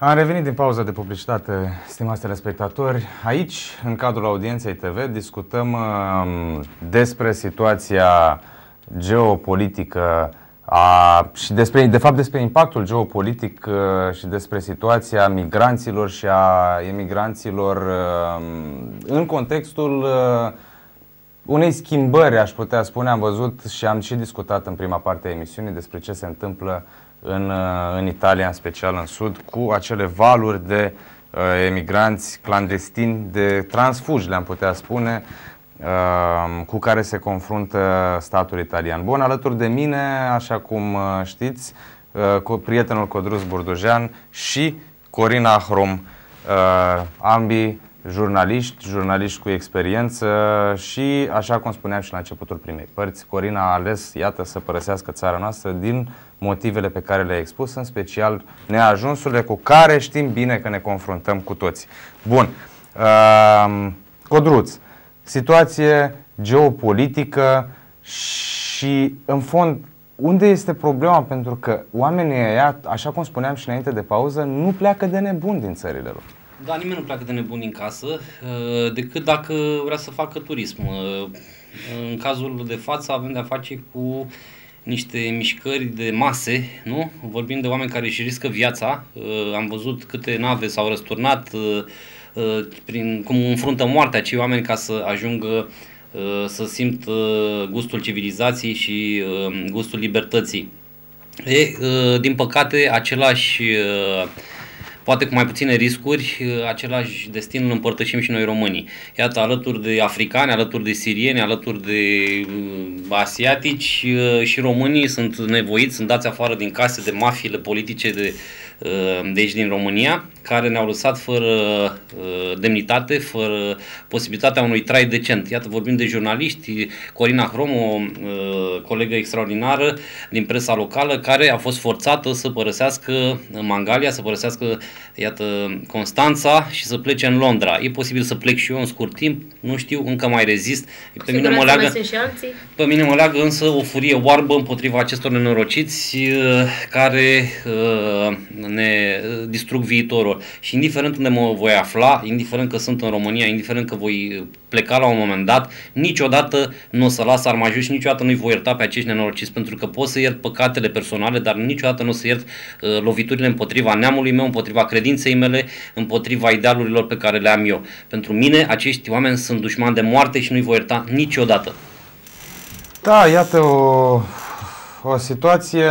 Am revenit din pauza de publicitate, stimați telespectatori. Aici, în cadrul audienței TV, discutăm despre situația geopolitică și despre impactul geopolitic și despre situația migranților și a emigranților în contextul unei schimbări, aș putea spune. Am văzut și am și discutat în prima parte a emisiunii despre ce se întâmplă în Italia, în special în sud, cu acele valuri de emigranți clandestini, de transfugi, le-am putea spune, cu care se confruntă statul italian. Bun, alături de mine, așa cum știți, cu prietenul Codruț Burdujean și Corina Hrom, ambii jurnaliști cu experiență și, așa cum spuneam și la începutul primei părți, Corina a ales, iată, să părăsească țara noastră din motivele pe care le-a expus, în special neajunsurile cu care știm bine că ne confruntăm cu toți. Bun, Codruț, situație geopolitică și, în fond, unde este problema? Pentru că oamenii ăia, așa cum spuneam și înainte de pauză, nu pleacă de nebuni din țările lor. Da, nimeni nu pleacă de nebun din casă, decât dacă vrea să facă turism. În cazul de față avem de-a face cu niște mișcări de mase, nu? Vorbim de oameni care își riscă viața. Am văzut câte nave s-au răsturnat, cum înfruntă moartea acei oameni ca să ajungă să simt gustul civilizației și gustul libertății. Din păcate, același, poate cu mai puține riscuri, același destin îl împărtășim și noi românii. Iată, alături de africani, alături de sirieni, alături de asiatici, și românii sunt nevoiți, sunt dați afară din case de mafiile politice de aici din România, care ne-au lăsat fără demnitate, fără posibilitatea unui trai decent. Iată, vorbim de jurnaliști, Corina Hrom, o colegă extraordinară din presa locală, care a fost forțată să părăsească Mangalia, să părăsească, iată, Constanța și să plece în Londra. E posibil să plec și eu în scurt timp, nu știu, încă mai rezist. Pe mine mă leagă însă o furie oarbă împotriva acestor nenorociți care ne distrug viitorul. Și indiferent unde mă voi afla, indiferent că sunt în România, indiferent că voi pleca la un moment dat, niciodată nu o să las arma jos și niciodată nu-i voi ierta pe acești nenorociți, pentru că pot să iert păcatele personale, dar niciodată nu o să iert loviturile împotriva neamului meu, împotriva credinței mele, împotriva idealurilor pe care le am eu. Pentru mine, acești oameni sunt dușmani de moarte și nu-i voi ierta niciodată. Da, iată o situație,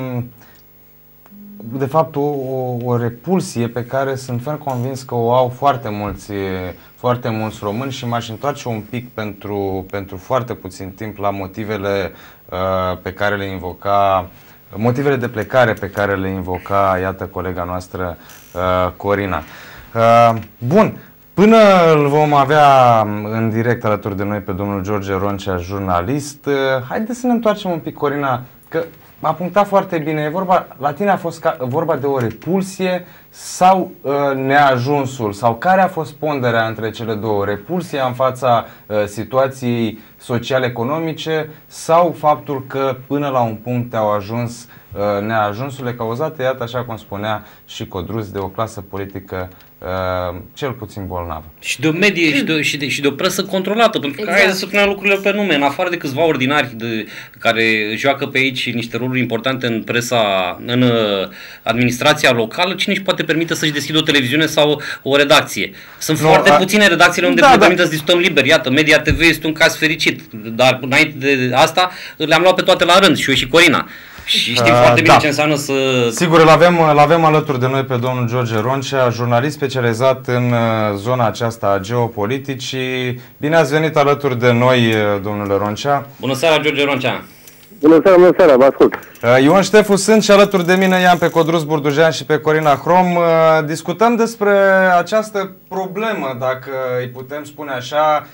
de fapt o repulsie pe care sunt ferm convins că o au foarte mulți români, și m-aș întoarce un pic pentru foarte puțin timp la motivele pe care le invoca, motivele de plecare pe care le invoca, iată, colega noastră Corina. Bun, până îl vom avea în direct alături de noi pe domnul George Roncea, jurnalist, haideți să ne întoarcem un pic, Corina, că a punctat foarte bine. La tine a fost vorba de o repulsie sau neajunsul? Sau care a fost ponderea între cele două? Repulsia în fața situației social-economice sau faptul că până la un punct au ajuns neajunsurile cauzate, iată, așa cum spunea și Codruț, de o clasă politică cel puțin bolnavă. Și de o medie și de o presă controlată, pentru că exact. Hai să spunem lucrurile pe nume, în afară de câțiva ordinari care joacă pe aici niște roluri importante în presa, în administrația locală, cine își poate permite să-și deschidă o televiziune sau o redacție? Sunt foarte puține redacțiile unde ne permite să discutăm liber. Iată, Media TV este un caz fericit, dar înainte de asta le-am luat pe toate la rând, și eu și Corina. Și știm foarte bine ce înseamnă să... Sigur, îl avem alături de noi pe domnul George Roncea, jurnalist specializat în zona aceasta a geopoliticii. Bine ați venit alături de noi, domnule Roncea. Bună seara, George Roncea. Bună seara, vă ascult. Ion Ștefu sunt și alături de mine i-am pe Codruț Burdujean și pe Corina Hrom. Discutăm despre această problemă, dacă îi putem spune așa,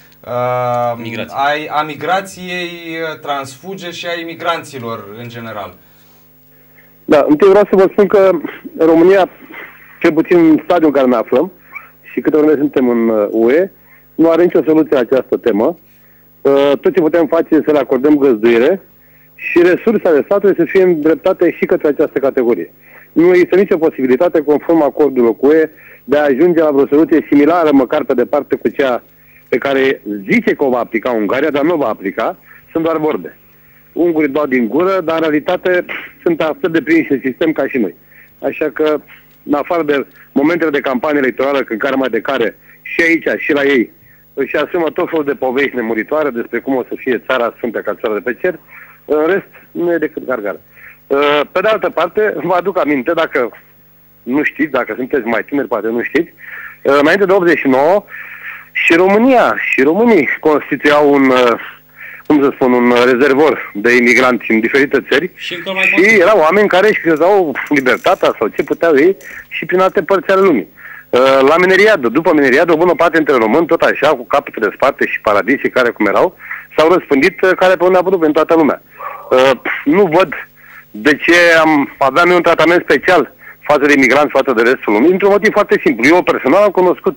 a migrației transfuge și a imigranților în general. Da, întâi vreau să vă spun că România, cel puțin în stadiul în care ne aflăm și câte ori ne suntem în UE, nu are nicio soluție la această temă. Tot ce putem face este să le acordăm găzduire și resursele statului să fie îndreptate și către această categorie. nu există nicio posibilitate, conform acordului cu UE, de a ajunge la vreo soluție similară, măcar pe departe, cu cea pe care zice că o va aplica Ungaria, dar nu o va aplica, sunt doar vorbe. Ungurii dau din gură, dar în realitate sunt atât de prinși în sistem ca și noi. Așa că, în afară de momentele de campanie electorală, când care mai de care, și aici, și la ei, își asumă tot felul de povești nemuritoare despre cum o să fie țara sfântă ca țara de pe cer, în rest, nu e decât gargară. Pe de altă parte, vă aduc aminte, dacă nu știți, dacă sunteți mai tineri, poate nu știți, înainte de 89, și România și românii constituiau un un rezervor de imigranți în diferite țări și erau oameni care își crezau libertatea sau ce puteau ei și prin alte părți ale lumii. La Mineriadă, după Mineriadă, o bună parte dintre români, tot așa, cu capetele de spate și paradisii care cum erau, s-au răspândit care pe unde a putut în toată lumea. Nu văd de ce aveam eu un tratament special față de imigranți, față de restul lumii, într-un motiv foarte simplu. Eu personal am cunoscut,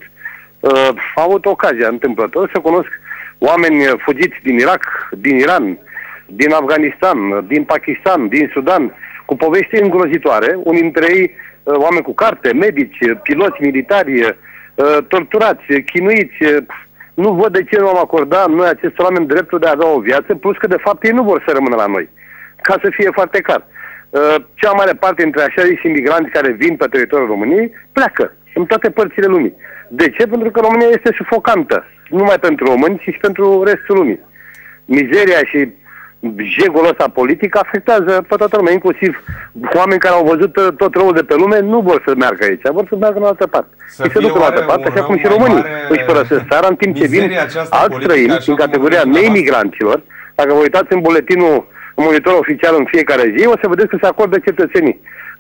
am avut ocazia întâmplător să cunosc oameni fugiți din Irak, din Iran, din Afganistan, din Pakistan, din Sudan, cu povești îngrozitoare, unii dintre ei oameni cu carte, medici, piloți militari, torturați, chinuiți. Nu văd de ce nu am acordat noi acestor oameni dreptul de a avea o viață, plus că de fapt ei nu vor să rămână la noi. Ca să fie foarte clar. Cea mai mare parte dintre așa zis imigranți care vin pe teritoriul României pleacă în toate părțile lumii. De ce? Pentru că România este sufocantă. Nu numai pentru români, ci și pentru restul lumii. Mizeria și jegul ăsta politic afectează pe toată lumea, inclusiv oameni care au văzut tot răul de pe lume, nu vor să meargă aici, vor să meargă în altă parte. Și se duc în altă parte, așa cum și românii își părăsesc țara, în timp ce vin alți străini, din categoria neimigranților. Dacă vă uitați în buletinul, în monitorul oficial în fiecare zi, o să vedeți că se acordă cetățenii.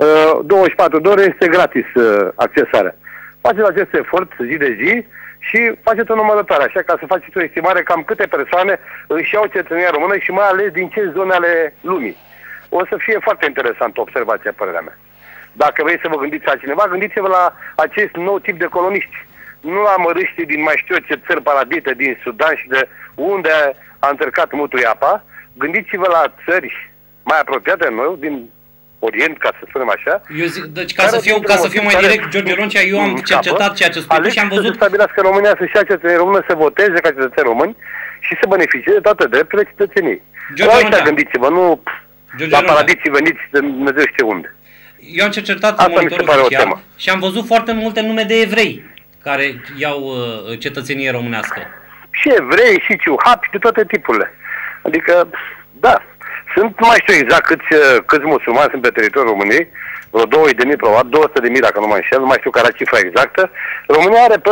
24 de ore este gratis accesarea. Faceți acest efort zi de zi și faceți o numărătoare, așa, ca să faceți o estimare cam câte persoane își iau cetățenia română și mai ales din ce zone ale lumii. O să fie foarte interesant observația, părerea mea. Dacă vrei să vă gândiți la cineva, gândiți-vă la acest nou tip de coloniști. Nu la măriștii din mai știu ce țări paradite, din Sudan și de unde a încercat mutui apa. Gândiți-vă la țări mai apropiate de noi, din Orient, ca să spunem așa. Eu zic, deci ca să fiu mai direct, George Roncea, eu am cercetat ceea ce spui și am văzut... să stabilească România să-și ia cetățenii români, să voteze ca cetățeni români și să beneficieze de toate drepturile cetățenii. La ăștia gândiți-vă, nu la paradiții veniți de Dumnezeu știe unde. Eu am cercetat în monitorul oficial și am văzut foarte multe nume de evrei care iau cetățenie românească. Și evrei, și ciuhapi, de toate tipurile. Adică, da, sunt, nu mai știu exact câți musulmani sunt pe teritoriul României, vreo 2.000 probabil, 200.000 dacă nu mă înșel, nu mai știu care cifra exactă. România are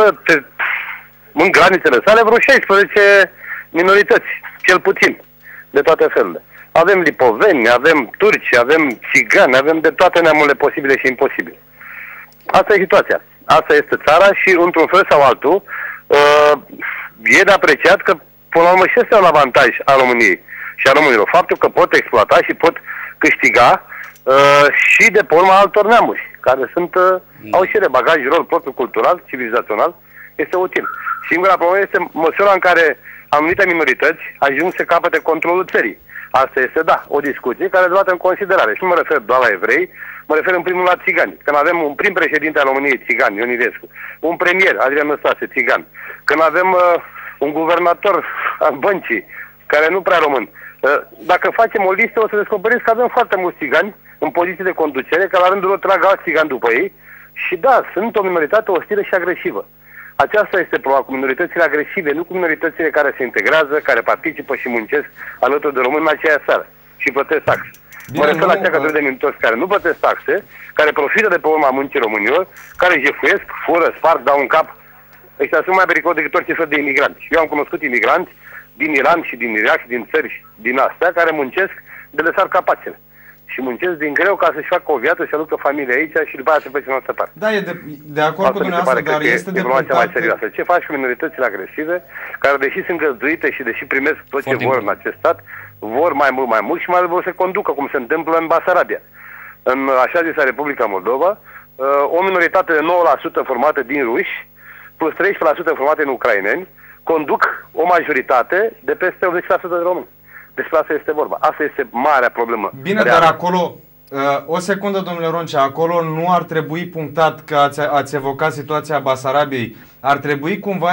în granițele sale vreo 16 minorități, cel puțin, de toate felurile. Avem lipoveni, avem turci, avem țigani, avem de toate neamurile posibile și imposibile. Asta e situația. Asta este țara și, într-un fel sau altul, e de apreciat că, până la urmă, și este un avantaj al României și a românilor. Faptul că pot exploata și pot câștiga și de pe urma altor neamuri, care au și de bagaj lor propriu cultural, civilizațional, este util. Singura problemă este măsura în care anumite minorități ajung să capete controlul țării. Asta este, da, o discuție care e luată în considerare. Și nu mă refer doar la evrei, mă refer în primul la țigani. Când avem un prim președinte al României, țigan, Ion Iliescu, un premier, Adrian Năstase, țigan, când avem un guvernator al băncii, care nu prea român. Dacă facem o listă, o să descoperiți că avem foarte mulți țigani în poziții de conducere, care la rândul lor trag alți țigani după ei. Și da, sunt o minoritate ostilă și agresivă. Aceasta este problema cu minoritățile agresive, nu cu minoritățile care se integrează, care participă și muncesc alături de români în aceea țară și plătesc taxe. Mă refer la cea categorie de minorități care nu plătesc taxe, care profită de pe urma muncii românilor, care jefuiesc, fură, sparg, dau un cap. Ăștia sunt mai periculoși decât orice fel de imigranți. Eu am cunoscut imigranți din Iran și din Irak și din țări din astea care muncesc de lăsat capacele. Și muncesc din greu ca să-și facă o viață și aducă familia aici și după aceea se face în altă parte. Da, e de acord cu dumneavoastră, dar este de mai serioasă. Ce faci cu minoritățile agresive, care deși sunt găzduite și deși primesc tot ce vor în acest stat, vor mai mult și mai vor să conducă, cum se întâmplă în Basarabia. În așa zisa Republica Moldova, o minoritate de 9% formată din ruși, plus 13% formată din ucraineni, conduc o majoritate de peste 80% de români. Despre asta este vorba. Asta este marea problemă. Bine, dar acolo O secundă, domnule Roncea, acolo nu ar trebui punctat că ați evocat situația Basarabiei. Ar trebui cumva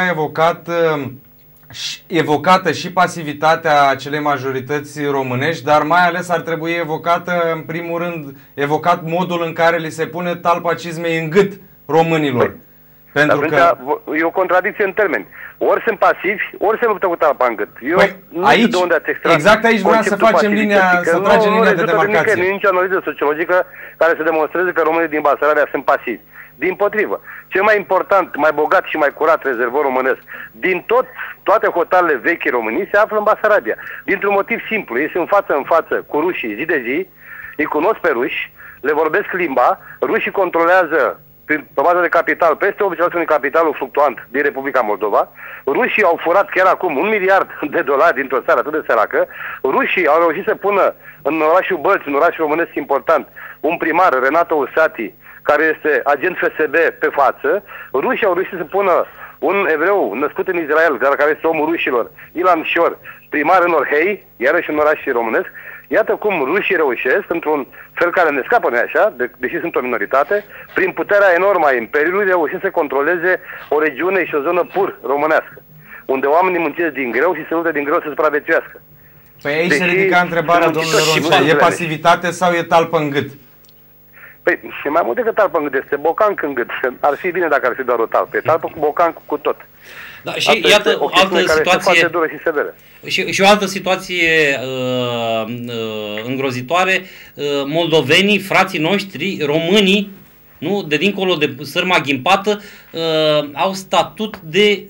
evocată și pasivitatea acelei majorități românești, dar mai ales ar trebui evocată, în primul rând, evocat modul în care li se pune talpa cizmei în gât românilor. Pentru că e o contradicție în termeni. Ori sunt pasivi, ori se luptă cu talpa în gât. Aici, de unde ați extras exact aici vreau să facem linia, să tragem linia de demarcație. Nu e nicio analiză sociologică care să demonstreze că românii din Basarabia sunt pasivi. Dimpotrivă. Cel mai important, mai bogat și mai curat rezervor românesc din toate hotarele vechi României se află în Basarabia. Dintr-un motiv simplu. Ei sunt față în față cu rușii zi de zi, îi cunosc pe ruși, le vorbesc limba, rușii controlează pe bază de capital, peste 80% din capitalul fluctuant din Republica Moldova. Rușii au furat chiar acum $1 miliard dintr-o țară atât de săracă. Rușii au reușit să pună în orașul Bălți, un oraș românesc important, un primar, Renato Usati, care este agent FSB pe față. Rușii au reușit să pună un evreu născut în Israel, dar care este omul rușilor, Ilan Șor, primar în Orhei, iarăși un oraș românesc. Iată cum rușii reușesc, într-un fel care ne scapă, nu-i așa, deși sunt o minoritate, prin puterea enormă a Imperiului, reușesc să controleze o regiune și o zonă pur românească, unde oamenii muncesc din greu și se luptă din greu să supraviețuiască. Păi aici se ridica întrebarea, domnule Roncea, e pasivitate sau e talpă în gât? Păi, e mai mult decât talpă în gât, este bocanc în gât. Ar fi bine dacă ar fi doar o talpă. E talpă cu bocanc cu tot. Da, și iată o altă situație dură și severă. Și o altă situație îngrozitoare. Moldovenii, frații noștri, românii, nu, de dincolo de sârma ghimpată, au statut de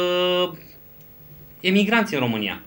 emigranți în România.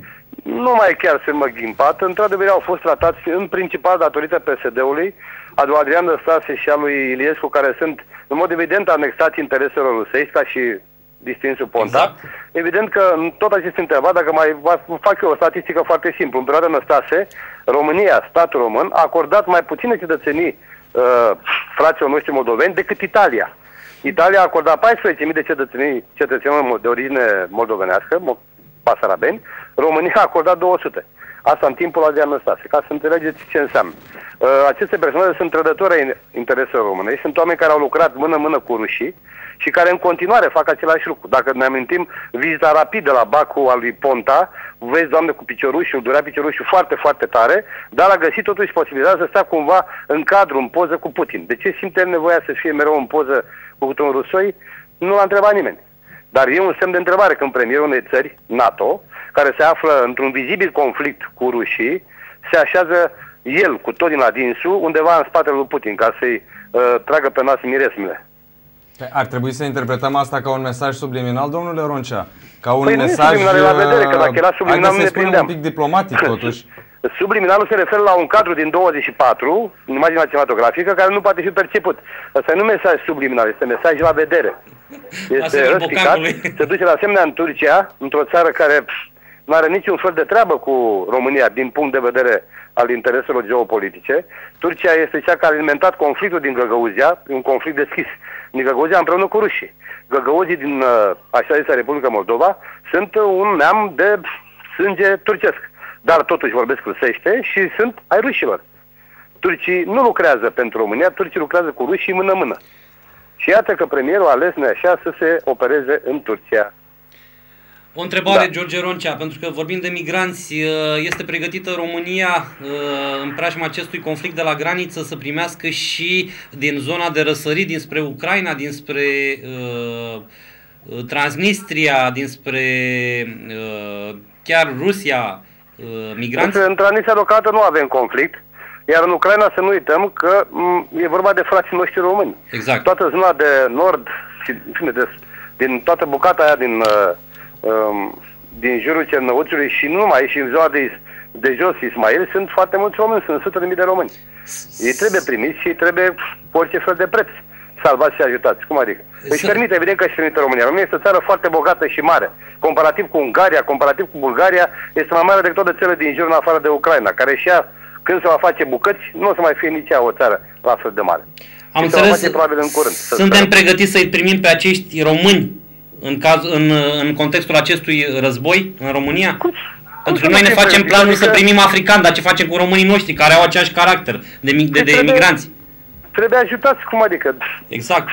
Nu mai chiar sârmă ghimpată. Într-adevăr au fost tratați în principal datorită PSD-ului, a lui Adrian Năstase și a lui Iliescu, care sunt în mod evident anexați intereselor rusești, ca și distinsul Ponta. Exact. Evident că în tot acest interval, dacă mai fac eu o statistică foarte simplă, în perioada Năstase, România, statul român, a acordat mai puține cetățenii fraților noștri moldoveni decât Italia. Italia a acordat 14.000 de cetățeni de origine moldovenească, basarabeni, România a acordat 200. Asta în timpul Adrian Năstase, ca să înțelegeți ce înseamnă. Aceste persoane sunt trădători ai intereselor românești, sunt oameni care au lucrat mână-mână cu rușii și care în continuare fac același lucru. Dacă ne amintim vizita rapidă la Baku a lui Ponta, vezi, Doamne, cu piciorușul, durea piciorușul foarte, foarte tare, dar a găsit totuși posibilitatea să stea cumva în cadru, în poză cu Putin. De ce simte nevoia să fie mereu în poză cu un rusoi? Nu l-a întrebat nimeni. Dar e un semn de întrebare când premierul unei țări, NATO, care se află într-un vizibil conflict cu rușii, se așează el cu tot din adinsul undeva în spatele lui Putin ca să-i tragă pe nas miresmile. Ar trebui să interpretăm asta ca un mesaj subliminal, domnule Roncea? Ca un mesaj, subliminal la vedere, că dacă era subliminal nu ne prindeam. Un pic diplomatic totuși. Subliminalul se referă la un cadru din 24, în imaginea cinematografică, care nu poate fi perceput. Asta nu e mesaj subliminal, este mesaj la vedere. Este răspicat, se duce la asemenea în Turcia, într-o țară care nu are niciun fel de treabă cu România din punct de vedere al intereselor geopolitice. Turcia este cea care a alimentat conflictul din Găgăuzia, un conflict deschis din Găgăuzia împreună cu rușii. Găgăuzii din așa zisă Republica Moldova sunt un neam de sânge turcesc, dar totuși vorbesc rusește și sunt ai rușilor. Turcii nu lucrează pentru România, turcii lucrează cu rușii mână-mână. Și iată că premierul a ales așa să se opereze în Turcia. O întrebare, George Roncea, pentru că vorbim de migranți, este pregătită România în preajma acestui conflict de la graniță să primească și din zona de răsărit, dinspre Ucraina, dinspre Transnistria, dinspre chiar Rusia, migranți? În Transnistria deocamdată nu avem conflict, iar în Ucraina să nu uităm că e vorba de frații noștri români. Exact. Toată zona de nord, din toată bucata aia din jurul Cernăuțiului și nu numai, și în zona de jos Ismail, sunt foarte mulți români, sunt 100.000 de români. Ei trebuie primiți și trebuie cu orice fel de preț salvați și ajutați. Cum adică? Își permite, evident că își permite România. România este o țară foarte bogată și mare. Comparativ cu Ungaria, comparativ cu Bulgaria, este mai mare decât toate țările din jur în afară de Ucraina, care și ea, când se va face bucăți, nu o să mai fie nici ea o țară la fel de mare. Am înțeles, probabil în curând. Suntem pregătiți să-i primim pe acești români în contextul acestui război în România? Pentru noi ne facem planul să primim africani, dar ce facem cu românii noștri care au aceeași caracter de migranți? Trebuie ajutați, cum adică? Exact.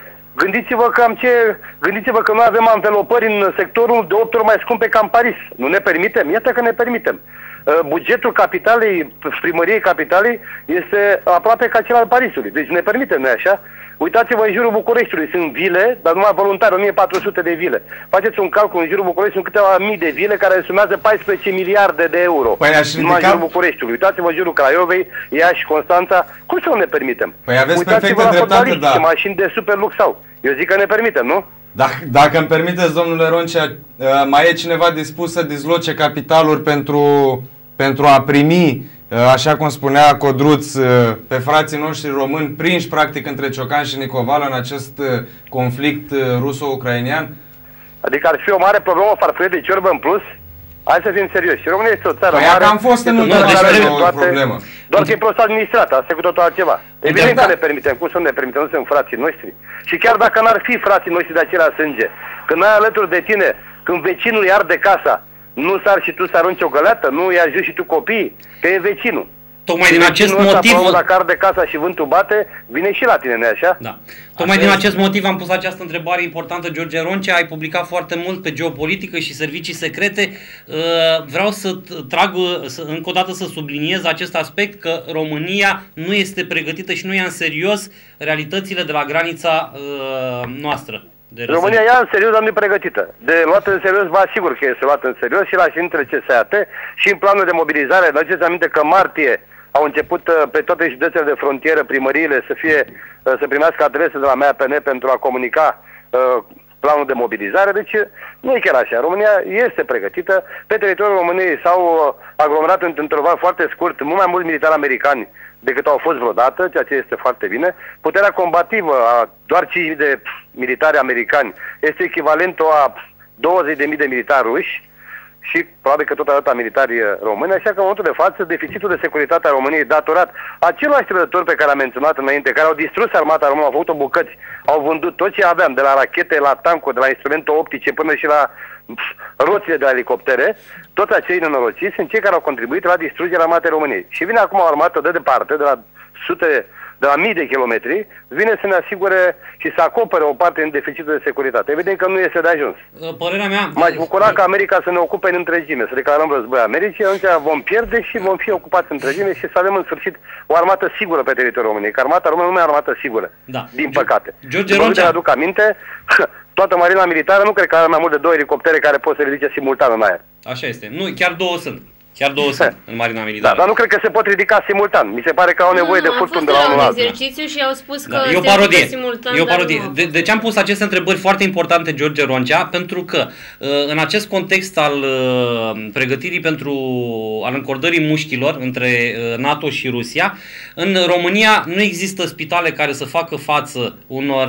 Gândiți-vă că noi avem anvelopări în sectorul de 8 ori mai scumpe ca în Paris. Nu ne permitem? Iată că ne permitem. Bugetul capitalei, primăriei capitalei este aproape ca cel al Parisului. Deci ne permitem, nu-i așa? Uitați-vă în jurul Bucureștiului, sunt vile, dar numai voluntari, 1400 de vile. Faceți un calcul în jurul Bucureștiului, sunt câteva mii de vile care sumează 14 miliarde de euro. Păi numai în jurul Bucureștiului. Uitați-vă în jurul Craiovei, Iași, Constanța. Cum să nu ne permitem? Păi aveți Uitați-vă perfectă la dreptate, da. Ce mașini de super lux au. Eu zic că ne permitem, nu? Dacă îmi permiteți, domnule Roncea, mai e cineva dispus să dizloce capitaluri pentru a primi, așa cum spunea Codruț, pe frații noștri români prinși practic între Ciocan și Nicovală în acest conflict ruso-ucrainian? Adică ar fi o mare problemă farfurie de ciorbă în plus? Hai să fim serioși. România este o țară mare. Păi am fost în o problemă. Doar că e prost administrată, asta e cu totul altceva. Evident că ne permitem, cum să nu ne permitem, nu sunt frații noștri. Și chiar dacă n-ar fi frații noștri de același sânge, când ai alături de tine, când vecinul îi arde casa, nu sar și tu să arunci o găleată, nu îi ajuți și tu copiii, că e vecinul. Tocmai din acest motiv... Dacă arde casa și vântul bate, vine și la tine, nu-i așa? Da. Tocmai din acest motiv am pus această întrebare importantă, George Roncea. Ai publicat foarte mult pe geopolitică și servicii secrete. Vreau să trag, încă o dată să subliniez acest aspect, că România nu este pregătită și nu ia în serios realitățile de la granița noastră. România ia în serios, dar nu e pregătită. De luat în serios, vă asigur că este luat în serios și la ședintele CSAT și în planul de mobilizare. Aduceți aminte că martie au început pe toate județele de frontieră primăriile să primească adrese de la MAPN pentru a comunica planul de mobilizare. Deci nu e chiar așa. România este pregătită. Pe teritoriul României s-au aglomerat într-un interval foarte scurt mult mai mulți militari americani decât au fost vreodată, ceea ce este foarte bine. Puterea combativă a doar 5.000 de militari americani este echivalentul a 20.000 de militari ruși și probabil că tot atâta militari români, așa că în momentul de față deficitul de securitate a României datorat acelor trădători pe care am menționat înainte, care au distrus armata română, au făcut-o bucăți, au vândut tot ce aveam, de la rachete, la tancuri, de la instrumente optice până și la roțile de elicoptere, toți acei nenorociți sunt cei care au contribuit la distrugerea armatei României. Și vine acum o armată de departe, de la mii de kilometri, vine să ne asigure și să acopere o parte din deficitul de securitate. Evident că nu este de ajuns. Părerea mea... M-aș bucura ca America să ne ocupe în întregime, să declarăm război Americii, atunci vom pierde și vom fi ocupați în întregime și să avem în sfârșit o armată sigură pe teritoriul României. Că armata română nu e armată sigură, din păcate. George Roncea, aduc aminte, toată marina militară nu cred că are mai mult de 2 elicoptere care pot să ridice simultan în aer. Așa este. Nu, chiar două sunt. Chiar două sunt în marina militară. Da, dar nu cred că se pot ridica simultan. Mi se pare că au nevoie de furtuni de la unul altul. Exercițiu și au spus că e o parodie. E o parodie. De ce am pus aceste întrebări foarte importante, George Roncea? Pentru că în acest context al pregătirii al încordării mușchilor între NATO și Rusia, în România nu există spitale care să facă față unor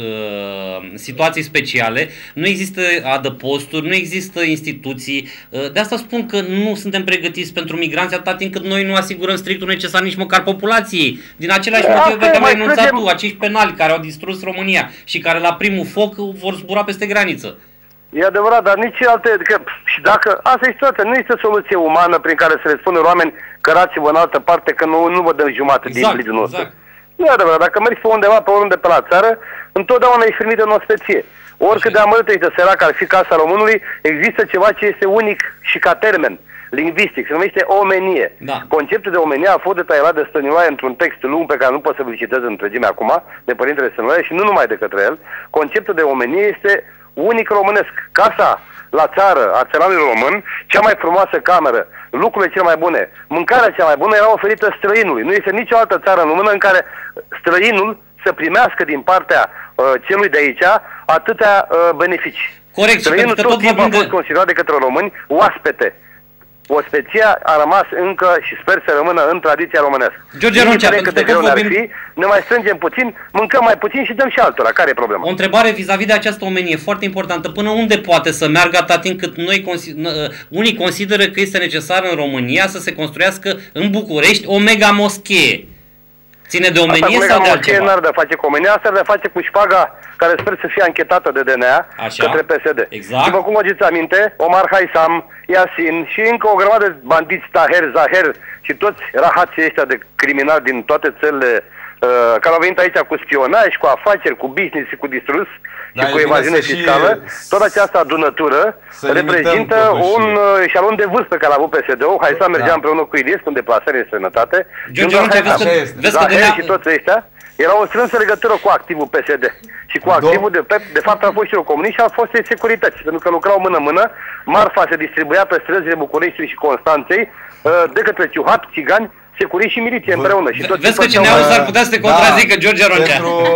situații speciale, nu există adăposturi, nu există instituții. De asta spun că nu suntem pregătiți pentru migranți atâta timp cât noi nu asigurăm strictul necesar nici măcar populației. Din același motiv pe care l-ai enunțat tu, acești penali care au distrus România și care la primul foc vor zbura peste graniță. E adevărat, dar nici alte... și dacă asta e situația, nu este soluție umană prin care să le spună oameni cărați-vă în altă parte că nu vă dăm jumate din blidul nostru. Exact. Nu e adevărat, dacă mergi pe undeva, pe oriunde pe la țară, întotdeauna ești primit în ospeție. Oricât de amărâtă și de sărac ar fi Casa Românului, există ceva ce este unic și ca termen lingvistic, se numește omenie. Da. Conceptul de omenie a fost detailat de Stăniloae într-un text lung pe care nu pot să vă citez în întregime acum, de Părintele Stăniloae și nu numai de către el. Conceptul de omenie este unic românesc. Casa la țară a țăranului român, cea mai frumoasă cameră, lucrurile cele mai bune, mâncarea cea mai bună era oferită străinului. Nu este nicio altă țară în lume în care străinul să primească din partea celui de aici atâtea beneficii. Corect. Străinul tot timpul a fost considerat de către români oaspete. Ospeția a rămas încă și sper să rămână în tradiția românească. George Roncea, pentru că ne mai strângem puțin, mâncăm mai puțin și dăm și altora. Care e problema? O întrebare vis-a-vis de această omenie foarte importantă. Până unde poate să meargă atâta timp cât unii consideră că este necesar în România să se construiască în București o mega moschee? Ține de omenie asta sau de altceva? altceva? N-are de face cu omenia, asta are de face cu șpaga care sper să fie anchetată de DNA către PSD. Exact. După cum vă aduceți aminte, Omar Haisam, Yasin și încă o grămadă de bandiți, Taher, Zaher și toți rahații ăștia de criminali din toate țările care au venit aici cu spionaj, cu afaceri, cu business și cu distrus și cu evaziune fiscală, tot această adunătură reprezintă un eșalon de vârstă care a avut PSD-ul. Haisam mergea împreună cu Iliescu în deplasări în străinătate. Zaher și toți ăștia erau o strânsă legătură cu activul PSD și cu activul de fapt au fost și comuniști și au fost de securități, pentru că lucrau mână-mână, marfa se distribuia pe străzile Bucureștiului și Constanței de către ciuhat, țigani, securiști și miliție împreună. Și vezi că CNA-ul s-ar putea să te contrazică, George Roncea.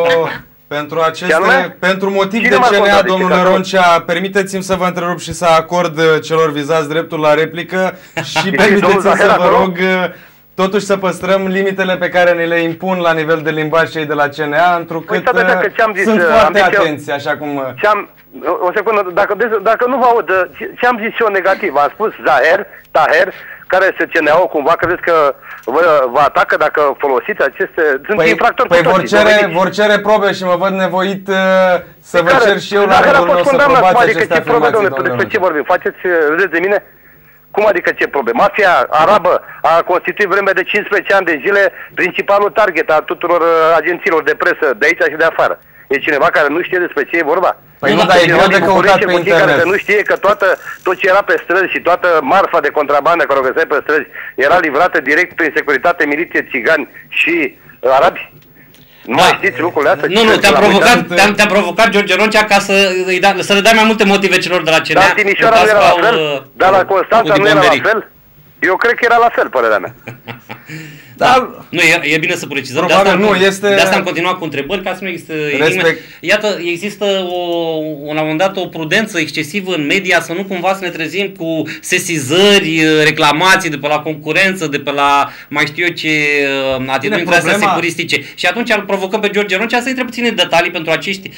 Pentru motiv de CNA, domnule Roncea, permiteți-mi să vă întrerup și să acord celor vizați dreptul la replică și permiteți-mi să vă rog totuși să păstrăm limitele pe care ne le impun la nivel de limbaj cei de la CNA, întrucât sunt foarte atenți, așa cum... O secundă, dacă nu vă aud, ce am zis eu negativ? Am spus Taher, care este CNA-ul, cumva credeți că vă atacă dacă folosiți aceste... Sunt infractori cu toții. Vor cere probe și mă văd nevoit să vă cer și eu la rândul meu să probați aceste afirmații, despre ce vorbim? Râdeți de mine? Cum adică ce probe? Mafia arabă a constituit vreme de 15 ani de zile principalul target al tuturor agențiilor de presă de aici și de afară. E cineva care nu știe despre ce e vorba? Păi nu, dar e greu de căutat pe internet. Care nu știe că tot ce era pe străzi și toată marfa de contrabandă care o găseai pe străzi era livrată direct prin securitate, miliție, țigani și arabi? Nu mai știți lucrurile astea? Nu, te-am provocat, George Roncea, ca să le dai mai multe motive celor de la CNA. Dar Timișoara nu era la fel? Dar la Constanța nu era la fel? Eu cred că era la fel, părerea mea. Da. Nu, e bine să precizăm. De asta am continuat cu întrebări, ca să nu există enigme. Iată, există la un moment dat o prudență excesivă în media, să nu cumva să ne trezim cu sesizări, reclamații de pe la concurență, de pe la mai știu eu ce atitudini securistice. Și atunci îl provocăm pe George Roncea să intre puțin în detalii pentru acești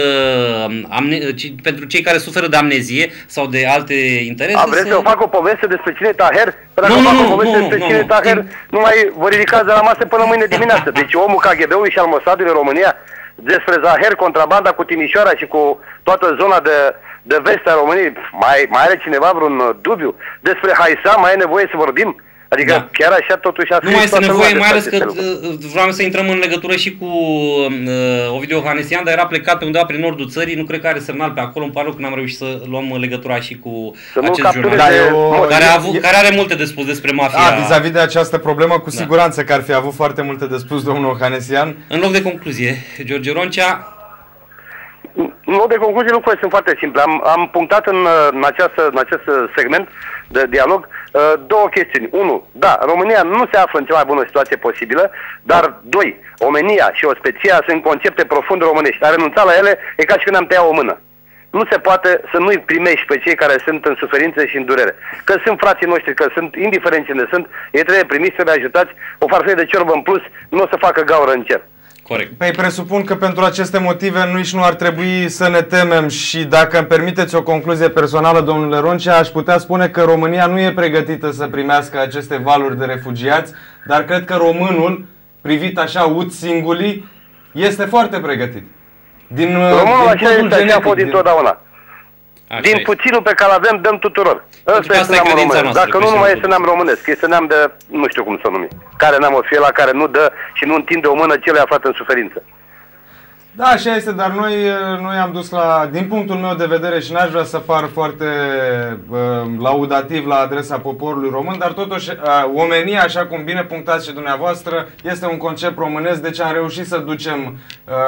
pentru cei care suferă de amnezie sau de alte interese. Vreți să fac o poveste despre cine Taher? Dacă fac o poveste despre cine Taher, nu mai vă ridicați de la masă până mâine dimineață. Deci omul KGB-ului și al Mossadului în România, despre Zaher, contrabanda cu Timișoara și cu toată zona de vest a României, mai are cineva vreun dubiu? Despre Haisam mai e nevoie să vorbim? Adică chiar așa totuși a nu mai este nevoie, mai ales că vreau să intrăm în legătură și cu Ovidiu Ohanesian, dar era plecat pe undeva prin nordul țării, nu cred că are semnal pe acolo, îmi pare rău că n-am reușit să luăm legătura și cu acest jurnalist, care are multe de spus despre mafia. Vis-a-vis de această problemă, cu siguranță că ar fi avut foarte multe de spus domnul Ohanesian. În loc de concluzie, George Roncea... În loc de concluzie, lucrurile sunt foarte simple. Am punctat în acest segment de dialog două chestiuni. Unu, da, România nu se află în cea mai bună situație posibilă, dar doi, omenia și ospeția sunt concepte profund românești. A renunțat la ele e ca și când am tăiat o mână. Nu se poate să nu-i primești pe cei care sunt în suferință și în durere. Că sunt frații noștri, că sunt indiferenți unde sunt, ei trebuie primiți, trebuie ajutați, o farfurie de ciorbă în plus nu o să facă gaură în cer. Corect. Păi presupun că pentru aceste motive nici nu ar trebui să ne temem și dacă îmi permiteți o concluzie personală, domnule Roncea, aș putea spune că România nu e pregătită să primească aceste valuri de refugiați, dar cred că românul, privit așa ut singuli, este foarte pregătit. Românul așa este, așa a fost dintotdeauna. Din puținul pe care avem, dăm tuturor. Ăsta este neamul românesc. Dacă nu mai este neam românesc, este neam de, nu știu cum să o numi. Care neam o fie la care nu dă și nu întinde o mână celui aflat în suferință. Da, așa este, dar noi am dus din punctul meu de vedere și n-aș vrea să par foarte laudativ la adresa poporului român, dar totuși omenia, așa cum bine punctați și dumneavoastră, este un concept românesc, deci am reușit să ducem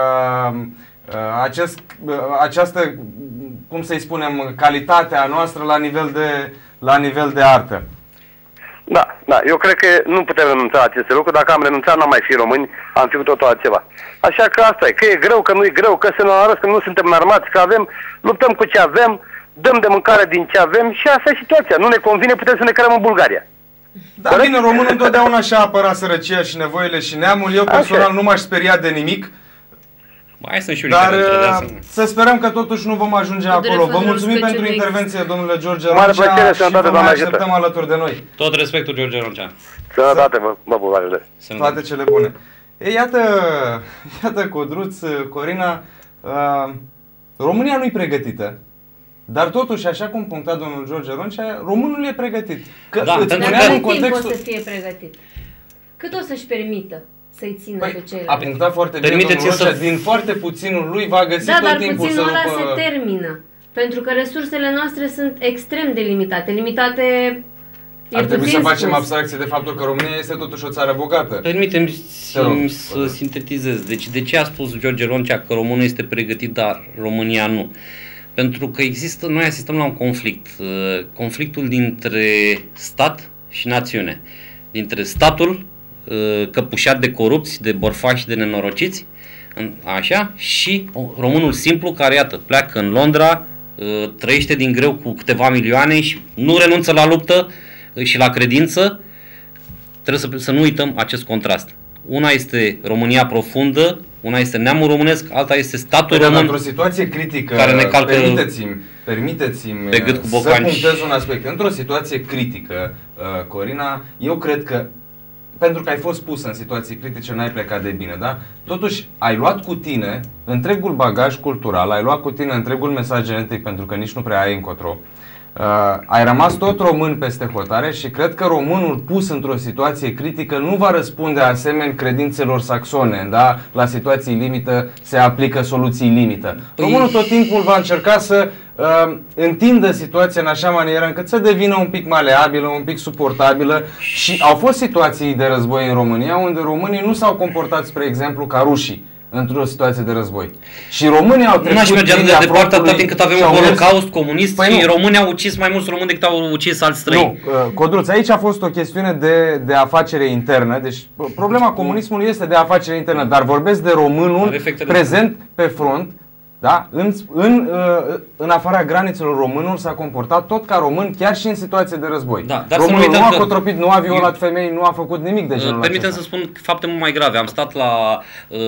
această, cum să-i spunem, calitatea noastră la nivel de artă. Da, eu cred că nu putem renunța la aceste lucruri. Dacă am renunțat, n-am mai fi români, am fi cu totul altceva. Așa că asta e, că e greu, că nu e greu, că să ne arăți că nu suntem înarmați, că luptăm cu ce avem, dăm de mâncare din ce avem și asta e situația. Nu ne convine, putem să ne creăm în Bulgaria. Da, bine, românul întotdeauna și-a apărat sărăcia și nevoile și neamul. Eu personal nu m-aș speria de nimic. Dar să sperăm că totuși nu vom ajunge acolo. Vă mulțumim pentru intervenție, domnule George Roncea, și vă mai așteptăm alături de noi. Tot respectul, George Roncea. Sănătate, vă toate cele bune. Iată Codruț, Corina, România nu-i pregătită. Dar totuși, așa cum puncta domnul George Roncea, românul e pregătit. Dar cât timp o să fie pregătit? Cât o să-și permită să-i țină pe ceilalți? A punctat foarte bine domnul Roncea, din foarte puținul lui va găsi tot timpul să lupă... Da, dar puținul ăla se termină. Pentru că resursele noastre sunt extrem de limitate. Limitate... Ar trebui să facem abstracție de faptul că România este totuși o țară bogată. Permite-mi să sintetizez. Deci de ce a spus George Roncea că românul este pregătit, dar România nu? Pentru că noi asistăm la un conflict. Conflictul dintre stat și națiune. Dintre statul căpușat de corupți, de borfași, de nenorociți, așa, și românul simplu care, iată, pleacă în Londra, trăiește din greu cu câteva milioane și nu renunță la luptă și la credință. Trebuie să nu uităm acest contrast. Una este România profundă, una este neamul românesc, alta este statul român. Într-o situație critică, care ne calcă permiteți-mi pe gât cu să punctez un aspect. Într-o situație critică, Corina, eu cred că, pentru că ai fost pus în situații critice, n-ai plecat de bine, da? Totuși, ai luat cu tine întregul bagaj cultural, ai luat cu tine întregul mesaj genetic, pentru că nici nu prea ai încotro. Ai rămas tot român peste hotare și cred că românul pus într-o situație critică nu va răspunde asemenea credințelor saxone, da? La situații limită se aplică soluții limită. Românul tot timpul va încerca să întindă situația în așa manieră încât să devină un pic maleabilă, un pic suportabilă, și au fost situații de război în România unde românii nu s-au comportat, spre exemplu, ca rușii într-o situație de război. Și românii au trecut... Nu aș merge de departe atât timp cât avem un holocaust comunist și românii au ucis mai mulți români decât au ucis alți străini. Nu, Codruț, aici a fost o chestiune de afacere internă. Deci problema comunismului este de afacere internă, dar vorbesc de românul prezent pe front. Da? În afara granițelor, românul s-a comportat tot ca român, chiar și în situație de război. Da, dar românul nu a cotropit, nu a violat femei, nu a făcut nimic de genul acesta. Permiteți să spun fapte mult mai grave. Am stat la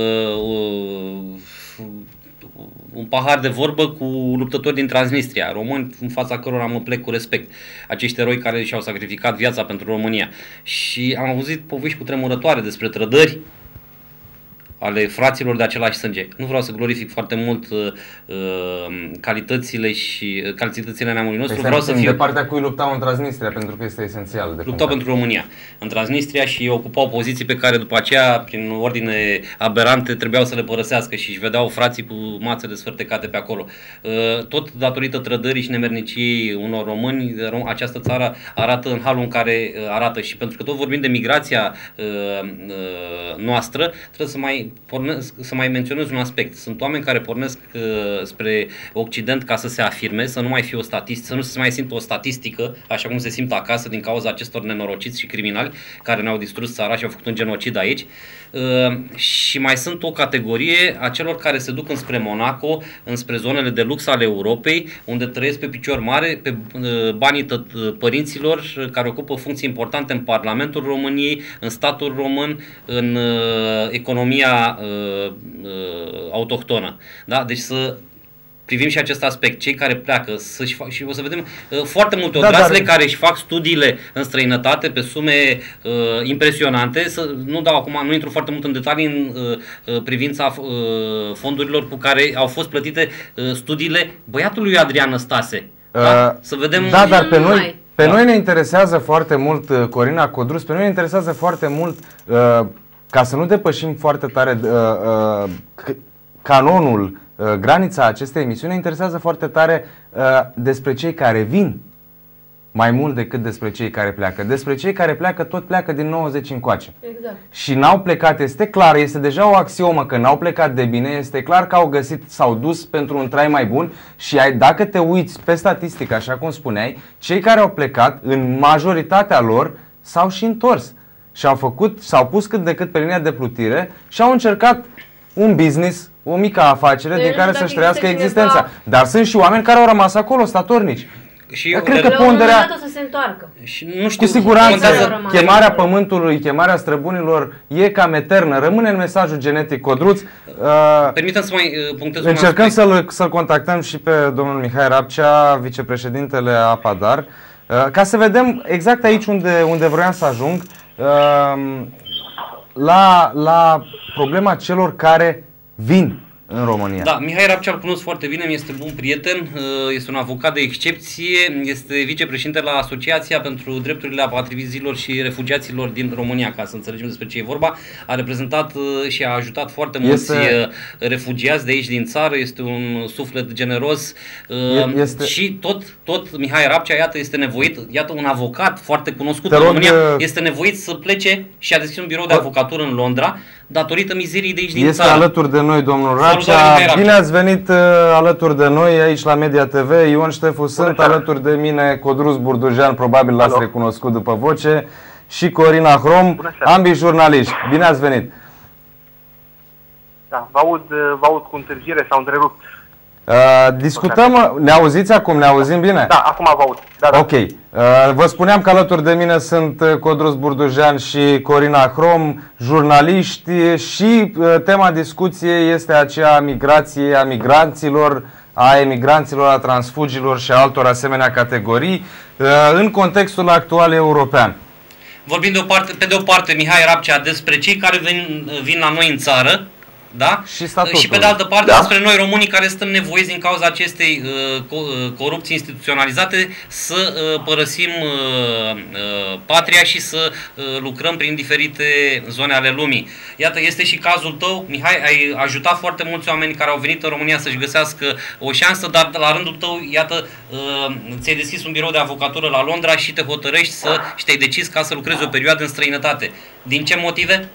un pahar de vorbă cu luptători din Transnistria, români în fața cărora mă plec cu respect. Acești eroi care și-au sacrificat viața pentru România. Și am auzit povești cutremurătoare despre trădări ale fraților de același sânge. Nu vreau să glorific foarte mult calitățile neamului nostru. Vreau să fiu de partea cui luptau în Transnistria, pentru că este esențial. Luptau pentru România în Transnistria și ocupau poziții pe care după aceea, prin ordine aberante, trebuiau să le părăsească și își vedeau frații cu mațele sfârtecate pe acolo. Tot datorită trădării și nemerniciei unor români, această țară arată în halul în care arată. Și pentru că tot vorbim de migrația noastră, trebuie să mai menționez un aspect. Sunt oameni care pornesc spre Occident ca să se afirme, să nu mai fie să nu se mai simtă o statistică, așa cum se simt acasă din cauza acestor nenorociți și criminali care ne-au distrus țara și au făcut un genocid aici. Și mai sunt o categorie a celor care se duc înspre Monaco, înspre zonele de lux ale Europei, unde trăiesc pe picior mare, pe banii părinților care ocupă funcții importante în Parlamentul României, în statul român, în economia autohtonă. Da? Deci să privim și acest aspect. Cei care pleacă și o să vedem foarte multe odrasle care își fac studiile în străinătate pe sume impresionante. Nu dau acum, nu intru foarte mult în detalii în privința fondurilor cu care au fost plătite studiile băiatului Adrian Năstase. Da? Să vedem. Da, dar pe noi ne interesează foarte mult, Corina Codruț, pe noi ne interesează foarte mult, ca să nu depășim foarte tare canonul, granița acestei emisiuni, interesează foarte tare despre cei care vin, mai mult decât despre cei care pleacă. Despre cei care pleacă, tot pleacă din 90 încoace. Exact. Și n-au plecat, este clar, este deja o axiomă că n-au plecat de bine, este clar că au găsit, s-au dus pentru un trai mai bun și dacă te uiți pe statistică, așa cum spuneai, cei care au plecat, în majoritatea lor, s-au și întors. Și s-au pus cât de cât pe linia de plutire și au încercat un business, o mică afacere din care să-și trăiască existența. Dar sunt și oameni care au rămas acolo, statornici. Și eu cred că ponderea, o să se întoarcă. Și nu știu, cu siguranță, chemarea pământului, chemarea străbunilor e cam eternă. Rămâne în mesajul genetic, Codruț. Permitem să mai punctez un încercăm să-l contactăm și pe domnul Mihai Rapcea, vicepreședintele APADAR, ca să vedem exact aici unde vroiam să ajung. La problema celor care vin în România. Da, Mihai Rapcea îl cunosc foarte bine, mi este bun prieten, este un avocat de excepție, este vicepreședinte la Asociația pentru Drepturile Apatrizilor și Refugiaților din România, ca să înțelegem despre ce e vorba. A reprezentat și a ajutat foarte mulți refugiați de aici din țară, este un suflet generos și tot Mihai Rapcea, iată, este nevoit, iată un avocat foarte cunoscut în România, este nevoit să plece și a deschis un birou de avocatură în Londra, datorită mizerii de aici din țară. Este alături de noi domnul Rapcea. Bine ați venit alături de noi aici la Media TV. Ion Ștefu sunt, alături de mine Codruț Burdujean, probabil l-ați recunoscut după voce, și Corina Hrom, ambii jurnaliști. Bine ați venit. Da, vă aud cu întârziere sau întrerupt. Discutăm, ne auziți acum, ne auzim bine? Da, acum vă aud. Da. Ok. Vă spuneam că alături de mine sunt Codruț Burdujean și Corina Hrom, jurnaliști, și tema discuției este aceea a migrației, a migranților, a emigranților, a transfugilor și a altor asemenea categorii în contextul actual european. Vorbim pe de o parte, Mihai Rapcea, despre cei care vin la noi în țară, da? Și pe de altă parte despre noi românii care stăm nevoiți din cauza acestei corupții instituționalizate să părăsim patria și să lucrăm prin diferite zone ale lumii. Iată, este și cazul tău, Mihai, ai ajutat foarte mulți oameni care au venit în România să-și găsească o șansă, dar la rândul tău, iată, ți-ai deschis un birou de avocatură la Londra și te hotărăști și te-ai decis ca să lucrezi o perioadă în străinătate. Din ce motive?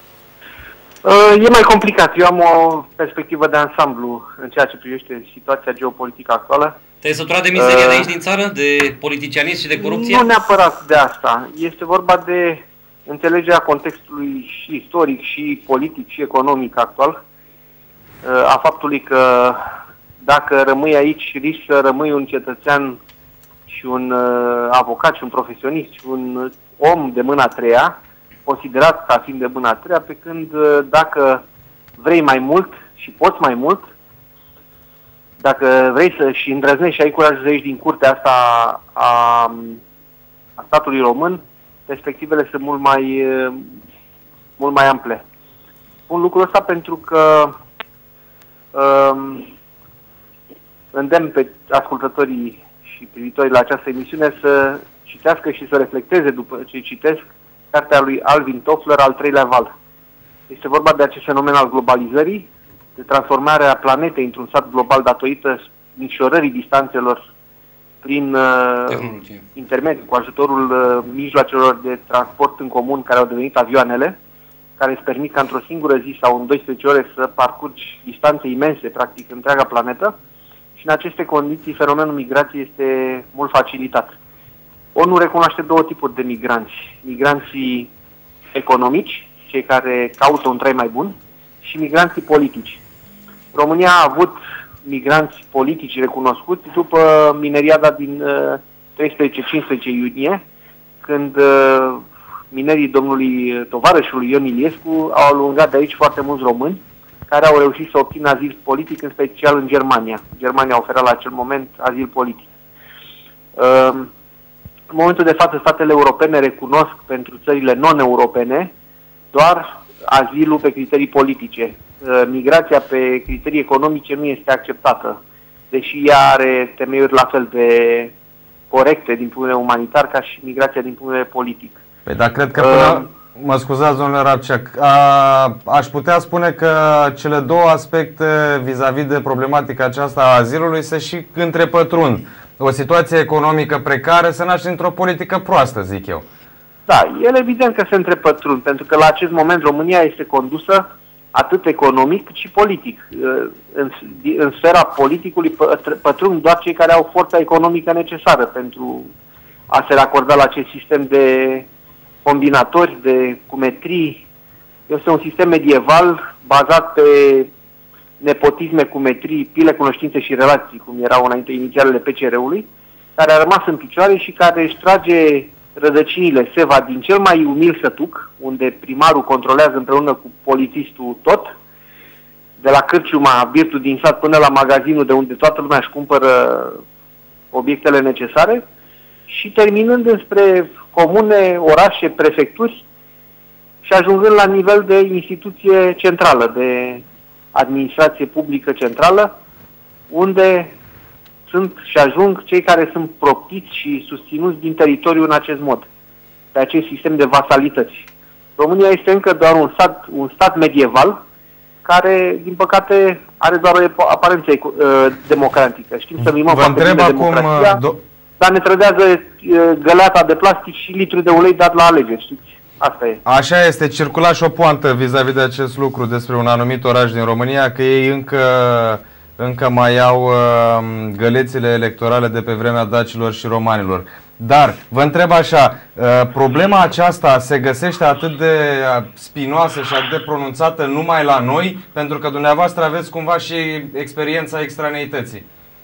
E mai complicat. Eu am o perspectivă de ansamblu în ceea ce privește situația geopolitică actuală. Te-ai săturat de mizeria de aici din țară? De politicianism și de corupție? Nu neapărat de asta. Este vorba de înțelegerea contextului și istoric, și politic, și economic actual, a faptului că dacă rămâi aici, riști să rămâi un cetățean și un avocat și un profesionist și un om de mâna a treia, considerat ca fiind de mâna a treia, pe când dacă vrei mai mult și poți mai mult, dacă vrei și îndrăznești și ai curaj să ieși din curtea asta a statului român, perspectivele sunt mult mai ample. Spun lucrul ăsta pentru că îndemn pe ascultătorii și privitorii la această emisiune să citească și să reflecteze după ce citesc cartea lui Alvin Toffler, Al treilea val. Este vorba de acest fenomen al globalizării, de transformarea planetei într-un sat global datorită micșorării distanțelor prin intermediul, cu ajutorul mijloacelor de transport în comun care au devenit avioanele, care îți permit ca într-o singură zi sau în 12 ore să parcurgi distanțe imense, practic, întreaga planetă, și în aceste condiții fenomenul migrației este mult facilitat. ONU recunoaște două tipuri de migranți. Migranții economici, cei care caută un trai mai bun, și migranții politici. România a avut migranți politici recunoscuți după mineriada din 13-15 iunie, când minerii domnului tovarășului Ion Iliescu au alungat de aici foarte mulți români care au reușit să obțină azil politic, în special în Germania. Germania oferea la acel moment azil politic. În momentul de față, statele europene recunosc pentru țările non-europene doar azilul pe criterii politice. Migrația pe criterii economice nu este acceptată, deși ea are temeiuri la fel de corecte din punct de vedere umanitar ca și migrația din punct de vedere politic. Păi, dar cred că mă scuzați, domnule Rapcea, aș putea spune că cele două aspecte vis-a-vis de problematica aceasta a azilului se și întrepătrund. O situație economică precară se naște într-o politică proastă, zic eu. Da, el evident că se întrepătrund, pentru că la acest moment România este condusă atât economic cât și politic. În sfera politicului pătrund doar cei care au forța economică necesară pentru a se racorda la acest sistem de combinatori, de cumetrii. Este un sistem medieval bazat pe nepotisme, cumetrii, pile, cunoștințe și relații, cum erau înainte inițialele PCR-ului, care a rămas în picioare și care își trage rădăcinile, seva, din cel mai umil sătuc, unde primarul controlează împreună cu polițistul tot, de la cârciuma, birtul din sat, până la magazinul de unde toată lumea își cumpără obiectele necesare, și terminând înspre comune, orașe, prefecturi și ajungând la nivel de instituție centrală, de administrație publică centrală, unde sunt și ajung cei care sunt proptiți și susținuți din teritoriu în acest mod, pe acest sistem de vasalități. România este încă doar un stat medieval, care, din păcate, are doar o aparență democratică. Știm să mimăm foarte bine democrația, dar ne trădează găleata de plastic și litru de ulei dat la alegeri, știți? Asta e. Așa este, circula și o poantă vis-a-vis de acest lucru despre un anumit oraș din România, că ei încă mai au gălețile electorale de pe vremea dacilor și romanilor. Dar, vă întreb așa, problema aceasta se găsește atât de spinoasă și atât de pronunțată numai la noi, pentru că dumneavoastră aveți cumva și experiența extraneității?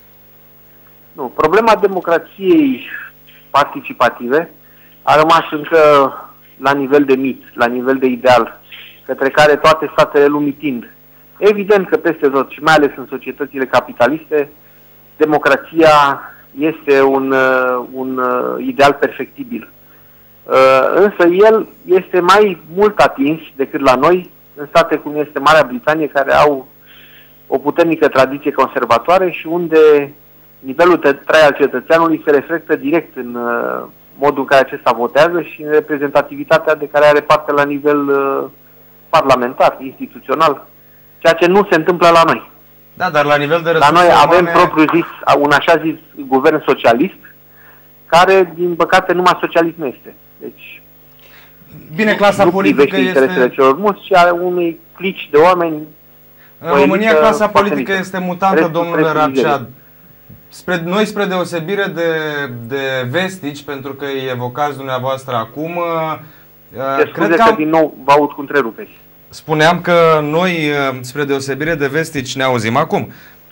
Nu, problema democrației participative a rămas încă la nivel de mit, la nivel de ideal, către care toate statele lumii tind. Evident că peste tot, și mai ales în societățile capitaliste, democrația este un ideal perfectibil. Însă el este mai mult atins decât la noi, în state cum este Marea Britanie, care au o puternică tradiție conservatoare și unde nivelul de trai al cetățeanului se reflectă direct în modul în care acesta votează și în reprezentativitatea de care are parte la nivel parlamentar, instituțional, ceea ce nu se întâmplă la noi. Da, dar la nivel de resurse umane... La noi avem propriu zis, un așa zis guvern socialist, care, din păcate, numai socialist nu este. Deci, bine, clasa politică este... interesele celor mulți, ci are unui clici de oameni... În România, clasa politică este mutantă, domnule Rapcea. Noi, spre deosebire de vestici, pentru că îi evocați dumneavoastră acum... Cred că din nou vă aud cu întreruperi. Spuneam că noi, spre deosebire de vestici, ne auzim acum.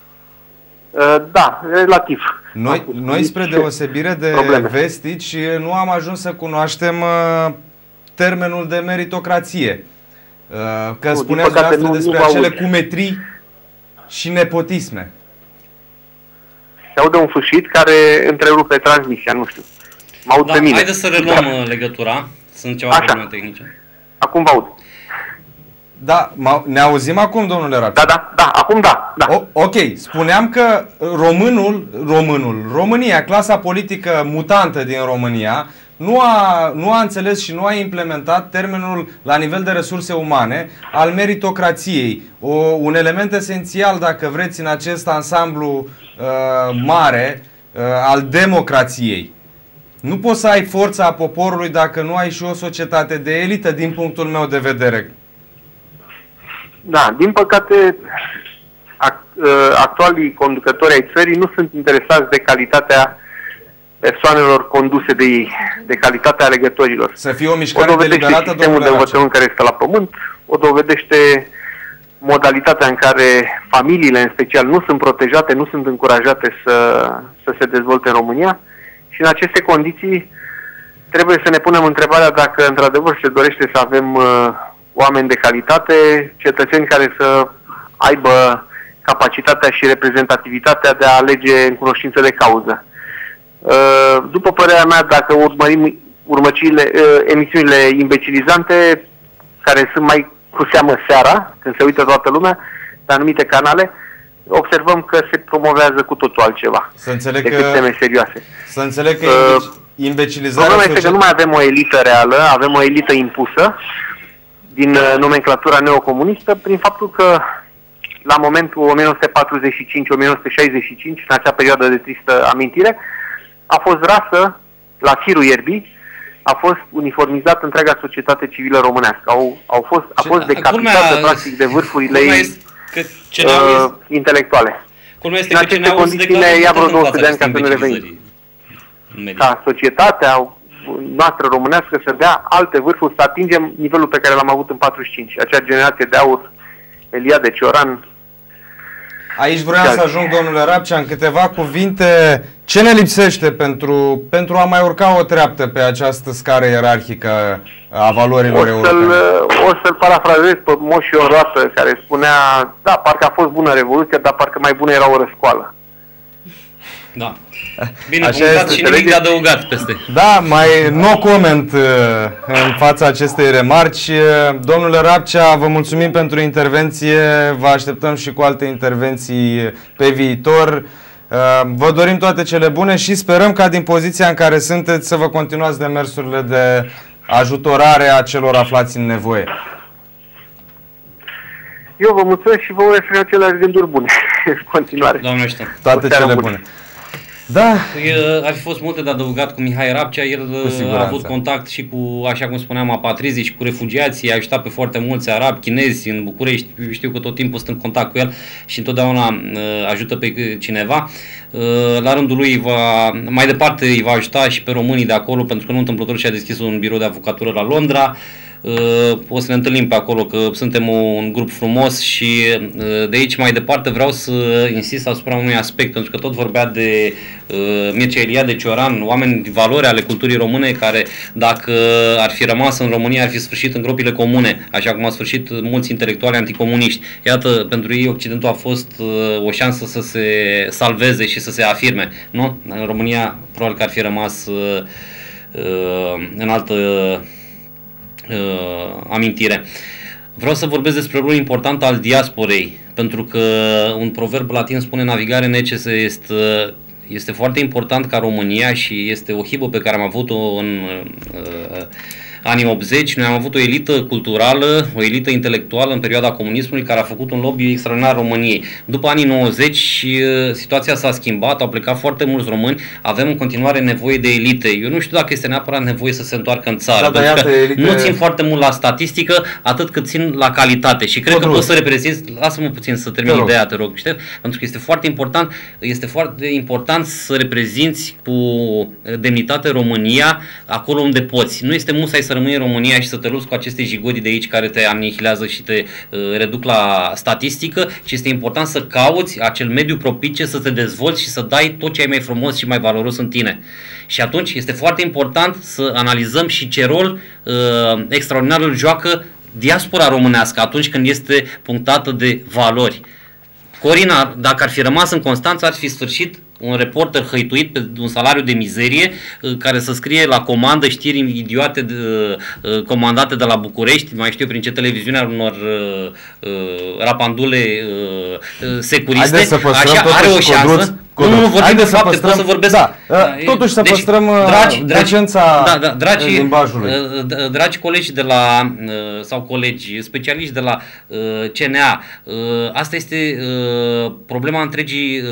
Da, relativ. Noi spre deosebire de vestici, nu am ajuns să cunoaștem termenul de meritocrație. Că spuneați dumneavoastră despre acele cumetrii și nepotisme. Se aude un fâșit care întrerupe transmisia, nu știu. Mă aud pe mine. Haideți să reluăm legătura. Sunt ceva probleme tehnice. Acum vă aud. Da, ne auzim acum, domnule Rapcea? Da, acum da. Ok, spuneam că România, clasa politică mutantă din România, nu a înțeles și nu a implementat termenul la nivel de resurse umane al meritocrației. Un element esențial, dacă vreți, în acest ansamblu mare al democrației. Nu poți să ai forța poporului dacă nu ai și o societate de elită, din punctul meu de vedere. Da, din păcate, actualii conducători ai țării nu sunt interesați de calitatea persoanelor conduse de ei, de calitatea alegătorilor. Să fie o mișcare deliberată, sistemul de învățământ care este la pământ, o dovedește modalitatea în care familiile, în special, nu sunt protejate, nu sunt încurajate să se dezvolte în România și în aceste condiții trebuie să ne punem întrebarea dacă într-adevăr se dorește să avem oameni de calitate, cetățeni care să aibă capacitatea și reprezentativitatea de a alege în cunoștință de cauză. După părerea mea, dacă urmărim emisiunile imbecilizante, care sunt mai cu seamă seara, când se uită toată lumea, pe anumite canale, observăm că se promovează cu totul altceva decât teme serioase. Să înțeleg că imbecilizarea... Problema este că nu mai avem o elită reală, avem o elită impusă din nomenclatura neocomunistă, prin faptul că la momentul 1945-1965, în acea perioadă de tristă amintire, a fost rasă, la firul ierbii, a fost uniformizată întreaga societate civilă românească. A fost decapitată practic de vârfurile ei intelectuale. În aceste condiții ne ia vreo 200 de ani ca să ne revenim. Ca societatea noastră românească să dea alte vârfuri, să atingem nivelul pe care l-am avut în 45. Acea generație de aur, Eliade, Cioran. Aici vreau să ajung, domnule Rapcea, în câteva cuvinte. Ce ne lipsește pentru a mai urca o treaptă pe această scară ierarhică a valorilor europene? O să-l parafrazez pe Moș Ion Roată, care spunea, da, parcă a fost bună Revoluția, dar parcă mai bună era o răscoală. Da. Bine, punctat și nimic de adăugat peste. Da, mai no comment în fața acestei remarci. Domnule Rapcea, vă mulțumim pentru intervenție, vă așteptăm și cu alte intervenții pe viitor. Vă dorim toate cele bune și sperăm ca din poziția în care sunteți să vă continuați demersurile de ajutorare a celor aflați în nevoie. Eu vă mulțumesc și vă urez aceleași gânduri bune în continuare. Doamne ajută. Toate cele bune. Da. Ar fi fost multe de adăugat cu Mihai Rapcea, el a avut contact și cu, așa cum spuneam, apatrizii și cu refugiații, a ajutat pe foarte mulți arabi, chinezi în București, știu că tot timpul sunt în contact cu el și întotdeauna ajută pe cineva. La rândul lui mai departe îi va ajuta și pe românii de acolo, pentru că nu întâmplător și-a deschis un birou de avocatură la Londra. O să ne întâlnim pe acolo, că suntem un grup frumos și de aici mai departe vreau să insist asupra unui aspect, pentru că tot vorbea de Mircea Eliade Cioran, oameni de valori ale culturii române, care dacă ar fi rămas în România ar fi sfârșit în gropile comune, așa cum a sfârșit mulți intelectuali anticomuniști. Iată, pentru ei Occidentul a fost o șansă să se salveze și să se afirme, nu? În România probabil că ar fi rămas în altă amintire. Vreau să vorbesc despre rolul important al diasporei, pentru că un proverb latin spune navigare necesse est. Este foarte important ca România, și este o hibă pe care am avut-o în anii 80, noi am avut o elită culturală, o elită intelectuală în perioada comunismului care a făcut un lobby extraordinar României. După anii 90 situația s-a schimbat, au plecat foarte mulți români, avem în continuare nevoie de elite. Eu nu știu dacă este neapărat nevoie să se întoarcă în țară, pentru că nu țin foarte mult la statistică, atât cât țin la calitate. Și cred că poți să reprezinți, lasă-mă puțin să termin ideea, te rog, Ștef, pentru că este foarte important să reprezinți cu demnitate România acolo unde poți. Nu este musai să rămâi în România și să te lupți cu aceste jigodi de aici care te anihilează și te reduc la statistică, ci este important să cauți acel mediu propice să te dezvolți și să dai tot ce ai mai frumos și mai valoros în tine. Și atunci este foarte important să analizăm și ce rol extraordinar îl joacă diaspora românească atunci când este punctată de valori. Corina, dacă ar fi rămas în Constanța, ar fi sfârșit un reporter hăituit pe un salariu de mizerie, care să scrie la comandă știri idiote comandate de la București, mai știu prin ce televiziune, al unor rapandule securiste. Așa, are o șansă. Nu vorbim de fapte, pot să vorbesc. Da, totuși să păstrăm decența limbajului. Dragi colegi de la, sau colegi specialiști de la CNA, asta este problema întregii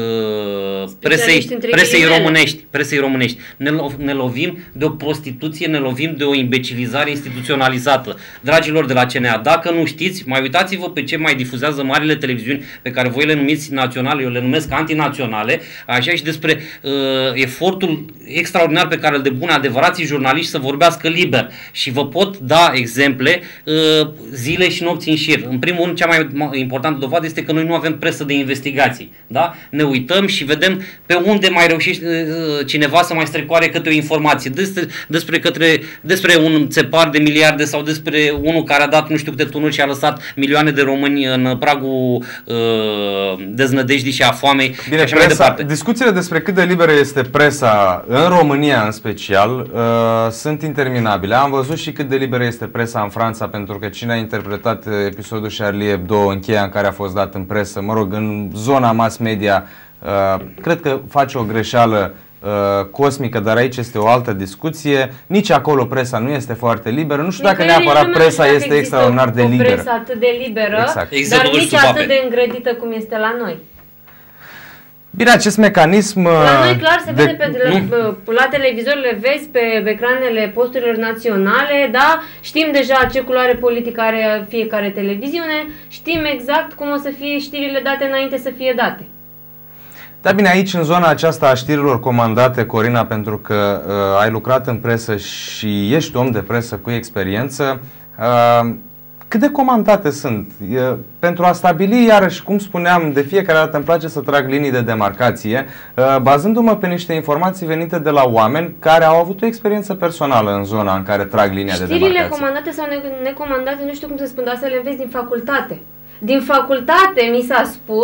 presei românești. Ne lovim de o prostituție, ne lovim de o imbecilizare instituționalizată. Dragilor de la CNA, dacă nu știți, mai uitați-vă pe ce mai difuzează marile televiziuni pe care voi le numiți naționale, eu le numesc antinaționale, așa, și despre efortul extraordinar pe care îl depun adevărații jurnaliști să vorbească liber. Și vă pot da exemple zile și nopți în șir. În primul rând, cea mai importantă dovadă este că noi nu avem presă de investigații. Da? Ne uităm și vedem pe unde mai reușește cineva să mai strecoare câte o informație despre un țepar de miliarde sau despre unul care a dat nu știu câte tunuri și a lăsat milioane de români în pragul deznădejdii și a foamei. Bine, și așa mai departe. Discuțiile despre cât de liberă este presa în România în special sunt interminabile. Am văzut și cât de liberă este presa în Franța, pentru că cine a interpretat episodul Charlie Hebdo în cheia în care a fost dat în presă, mă rog, în zona mass media, cred că face o greșeală cosmică, dar aici este o altă discuție. Nici acolo presa nu este foarte liberă. Nu știu dacă neapărat presa este extraordinar de liberă. O presă atât de liberă, exact. Dar nici atât de îngrădită cum este la noi. Bine, acest mecanism... La noi clar se vede la televizor, le vezi pe ecranele posturilor naționale, da? Știm deja ce culoare politică are fiecare televiziune, știm exact cum o să fie știrile date înainte să fie date. Da, bine, aici în zona aceasta a știrilor comandate, Corina, pentru că ai lucrat în presă și ești om de presă cu experiență, cât de comandate sunt? Pentru a stabili, iarăși, cum spuneam, de fiecare dată îmi place să trag linii de demarcație, bazându-mă pe niște informații venite de la oameni care au avut o experiență personală în zona în care trag linia de demarcație. Știrile comandate sau necomandate, nu știu cum să spun, dar să le înveți din facultate. Din facultate mi s-a spus,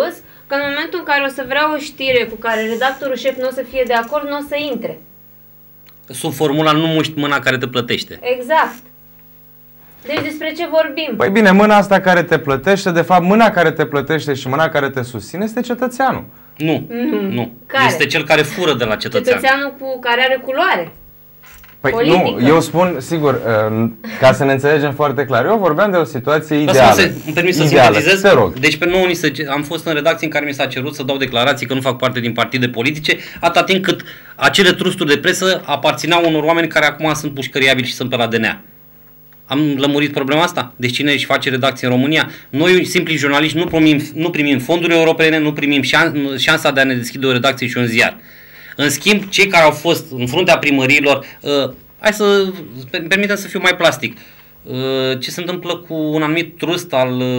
că în momentul în care o să vrea o știre cu care redactorul șef nu o să fie de acord, nu o să intre. Sub formula nu muști mâna care te plătește. Exact. Deci despre ce vorbim? Păi bine, mâna asta care te plătește, de fapt mâna care te plătește și mâna care te susține este cetățeanul. Nu. Care? Este cel care fură de la cetățean. Cetățeanul care are culoare. Păi Politică. nu, eu spun, sigur, ca să ne înțelegem foarte clar, eu vorbeam de o situație ideală. Îmi permis să sintetizez. Te rog. Deci pe nouă am fost în redacții în care mi s-a cerut să dau declarații că nu fac parte din partide politice, atâta timp cât acele trusturi de presă aparțineau unor oameni care acum sunt pușcăriabili și sunt pe la DNA. Am lămurit problema asta? Deci cine își face redacție în România? Noi, simpli jurnaliști, nu primim fonduri europene, nu primim șansa de a ne deschide o redacție și un ziar. În schimb, cei care au fost în fruntea primăriilor, hai să permitem să fiu mai plastic. Ce se întâmplă cu un anumit trust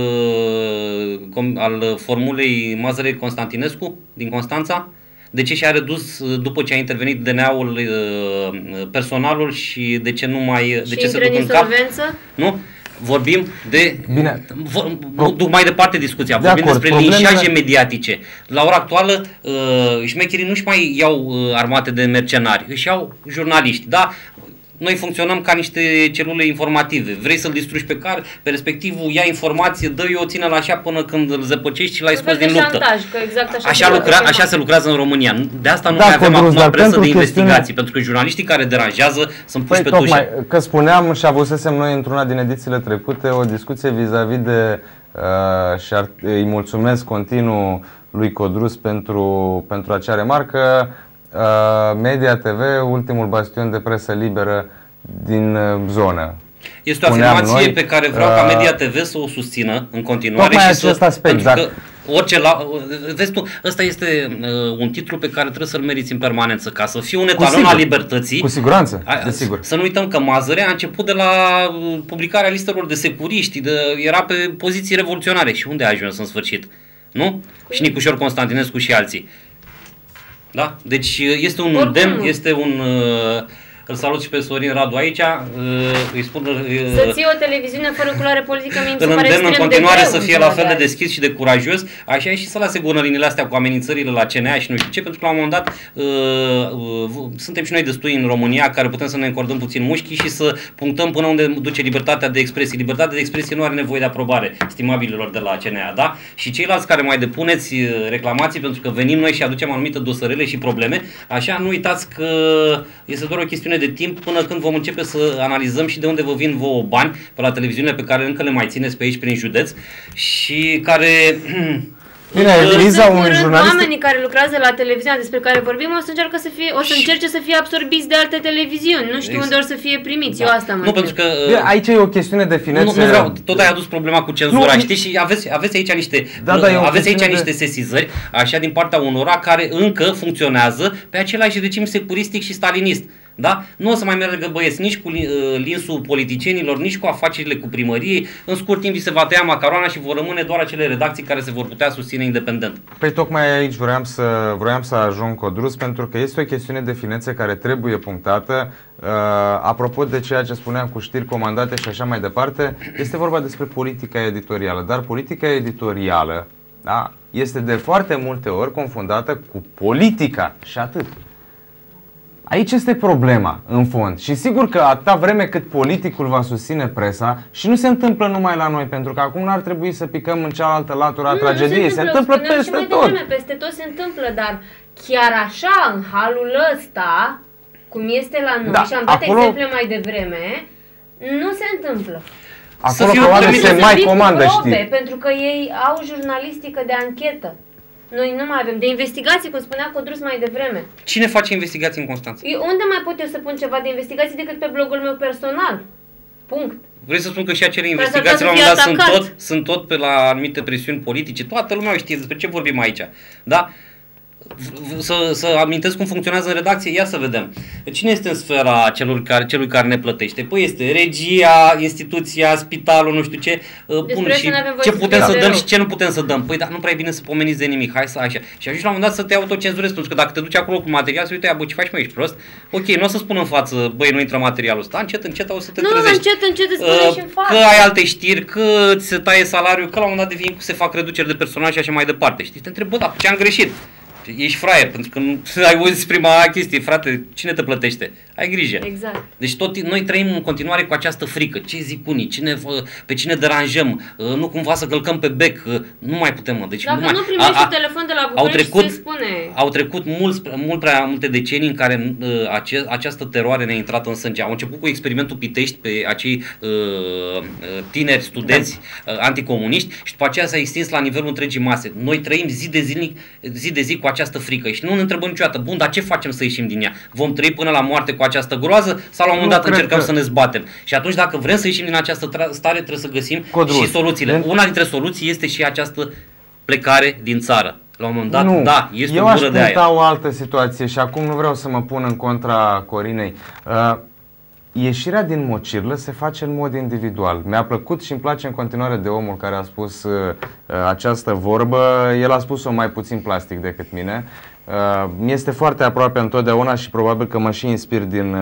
al formulei Mazărei Constantinescu din Constanța? De ce și-a redus după ce a intervenit DNA-ul personalul și de ce nu mai... Și de ce se duc în cap? Nu? Vorbim de... Bine. Duc mai departe discuția. Vorbim despre linșaje mediatice. La ora actuală, șmecherii nu-și mai iau armate de mercenari, își iau jurnaliști. Da? Noi funcționăm ca niște celule informative. Vrei să-l distrugi pe respectivul, ia informație, dă-i o ține la așa până când îl zăpăcești și l-ai scos din luptă. Șantaj, că exact așa se lucrează în România. De asta nu mai avem acum presă de investigații, pentru că jurnaliștii care deranjează sunt puși pe tușă. Că spuneam și avusesem noi într-una din edițiile trecute o discuție vis-a-vis de și îi mulțumesc continuu lui Codrus pentru acea remarcă. Media TV, ultimul bastion de presă liberă din zonă. Este o afirmație pe care vreau ca Media TV să o susțină în continuare. Tocmai acest aspect, că vezi tu, ăsta este un titlu pe care trebuie să-l meriți în permanență, ca să fie un etalon al libertății. Cu siguranță, desigur. Să nu uităm că Mazăre a început de la publicarea listelor de securiști, era pe poziții revoluționare. Și unde a ajuns în sfârșit? Nu? Și Nicușor Constantinescu și alții. Da? Deci este un îndemn, este un... Îl salut și pe Sorin Radu aici, îi spun... Să ții o televiziune fără culoare politică, mi se pare extrem în continuare să fie la fel de deschis și de curajos, așa și să lase gurnările astea cu amenințările la CNA și nu știu ce, pentru că la un moment dat suntem și noi destui în România care putem să ne încordăm puțin mușchii și să punctăm până unde duce libertatea de expresie. Libertatea de expresie nu are nevoie de aprobare, stimabililor de la CNA, da? Și ceilalți care mai depuneți reclamații, pentru că venim noi și aducem anumite dosărele și probleme, așa nu uitați că este doar o chestiune de timp până când vom începe să analizăm și de unde vă vin vouă bani pe la televiziunile pe care încă le mai țineți pe aici prin județ și care... Bine, Eliza, un jurnalist... Oamenii care lucrează la televiziunea despre care vorbim o să încerce să fie absorbiți de alte televiziuni. Nu știu unde or să fie primiți. Eu asta mă întreb. Pentru că aici e o chestiune de finețe. Nu vreau, tot ai adus problema cu cenzura, știi? Și aveți aici niște sesizări, așa, din partea unora care încă funcționează pe același regim securistic și stalinist. Da? Nu o să mai meargă băieți nici cu linsul politicienilor, nici cu afacerile cu primăriei. În scurt timp se va tăia macaroana și vor rămâne doar acele redacții care se vor putea susține independent. Păi tocmai aici vroiam să ajung, Codrus, pentru că este o chestiune de finețe care trebuie punctată. Apropo de ceea ce spuneam cu știri comandate și așa mai departe, este vorba despre politica editorială. Dar politica editorială, da, este de foarte multe ori confundată cu politica și atât. Aici este problema, în fond. Și sigur că atâta vreme cât politicul va susține presa, și nu se întâmplă numai la noi, pentru că acum n-ar trebui să picăm în cealaltă latură a tragediei. Se întâmplă peste tot. Peste tot se întâmplă, dar chiar așa, în halul ăsta, cum este la noi, și am dat exemple mai devreme, nu se întâmplă. Acolo probabil se mai comandă știri. Pentru că ei au jurnalistică de anchetă. Noi nu mai avem. De investigații, cum spunea Codrus mai devreme. Cine face investigații în Constanța? Unde mai pot eu să pun ceva de investigații decât pe blogul meu personal? Punct. Vrei să spun că și acele investigații la un moment dat sunt tot pe la anumite presiuni politice? Toată lumea știe despre ce vorbim aici. Da? să amintesc cum funcționează în redacție, ia să vedem. Cine este în sfera celui care ne plătește? Păi este regia, instituția, spitalul, nu știu ce. Bun, și ce putem să dăm și ce nu putem să dăm. Păi, dar nu prea e bine să pomeniți de nimic, hai să așa. Și ajungi la un moment dat să te autocenzurezi, pentru că dacă te duci acolo cu material, să uite, bă, ce faci, mă, ești prost? Ok, nu o să spun în față, băi, nu intră materialul ăsta, încet o să te trezești. Nu, încet îți spune și în față. Că ai alte știri, că ți se taie salariul, că la un moment dat se fac reduceri de personal și așa mai departe. Știi, te întreb, bă, dar ce am greșit? Ești fraier, pentru că nu ai auzit prima chestie, frate, cine te plătește? Ai grijă. Exact. Deci noi trăim în continuare cu această frică. Ce zic unii? Pe cine deranjăm? Nu cumva să călcăm pe bec? Nu mai putem, mă. Deci dacă nu primești un telefon de la București, se spune. Au trecut mult prea multe decenii în care această teroare ne-a intrat în sânge. Au început cu experimentul Pitești pe acei tineri studenți anticomuniști și după aceea s-a extins la nivelul întregii mase. Noi trăim zi de zi cu această frică și nu ne întrebăm niciodată, bun, dar ce facem să ieșim din ea? Vom trăi până la moarte cu această groază sau la un moment dat încercăm să ne zbatem? Și atunci dacă vrem să ieșim din această stare, trebuie să găsim și soluțiile. Una dintre soluții este și această plecare din țară. La un moment dat, da, este o gură de aer. Eu aș putea o altă situație și acum nu vreau să mă pun în contra Corinei. Ieșirea din mocirlă se face în mod individual. Mi-a plăcut și îmi place în continuare de omul care a spus această vorbă. El a spus-o mai puțin plastic decât mine. Mi-este foarte aproape întotdeauna și probabil că mă și inspir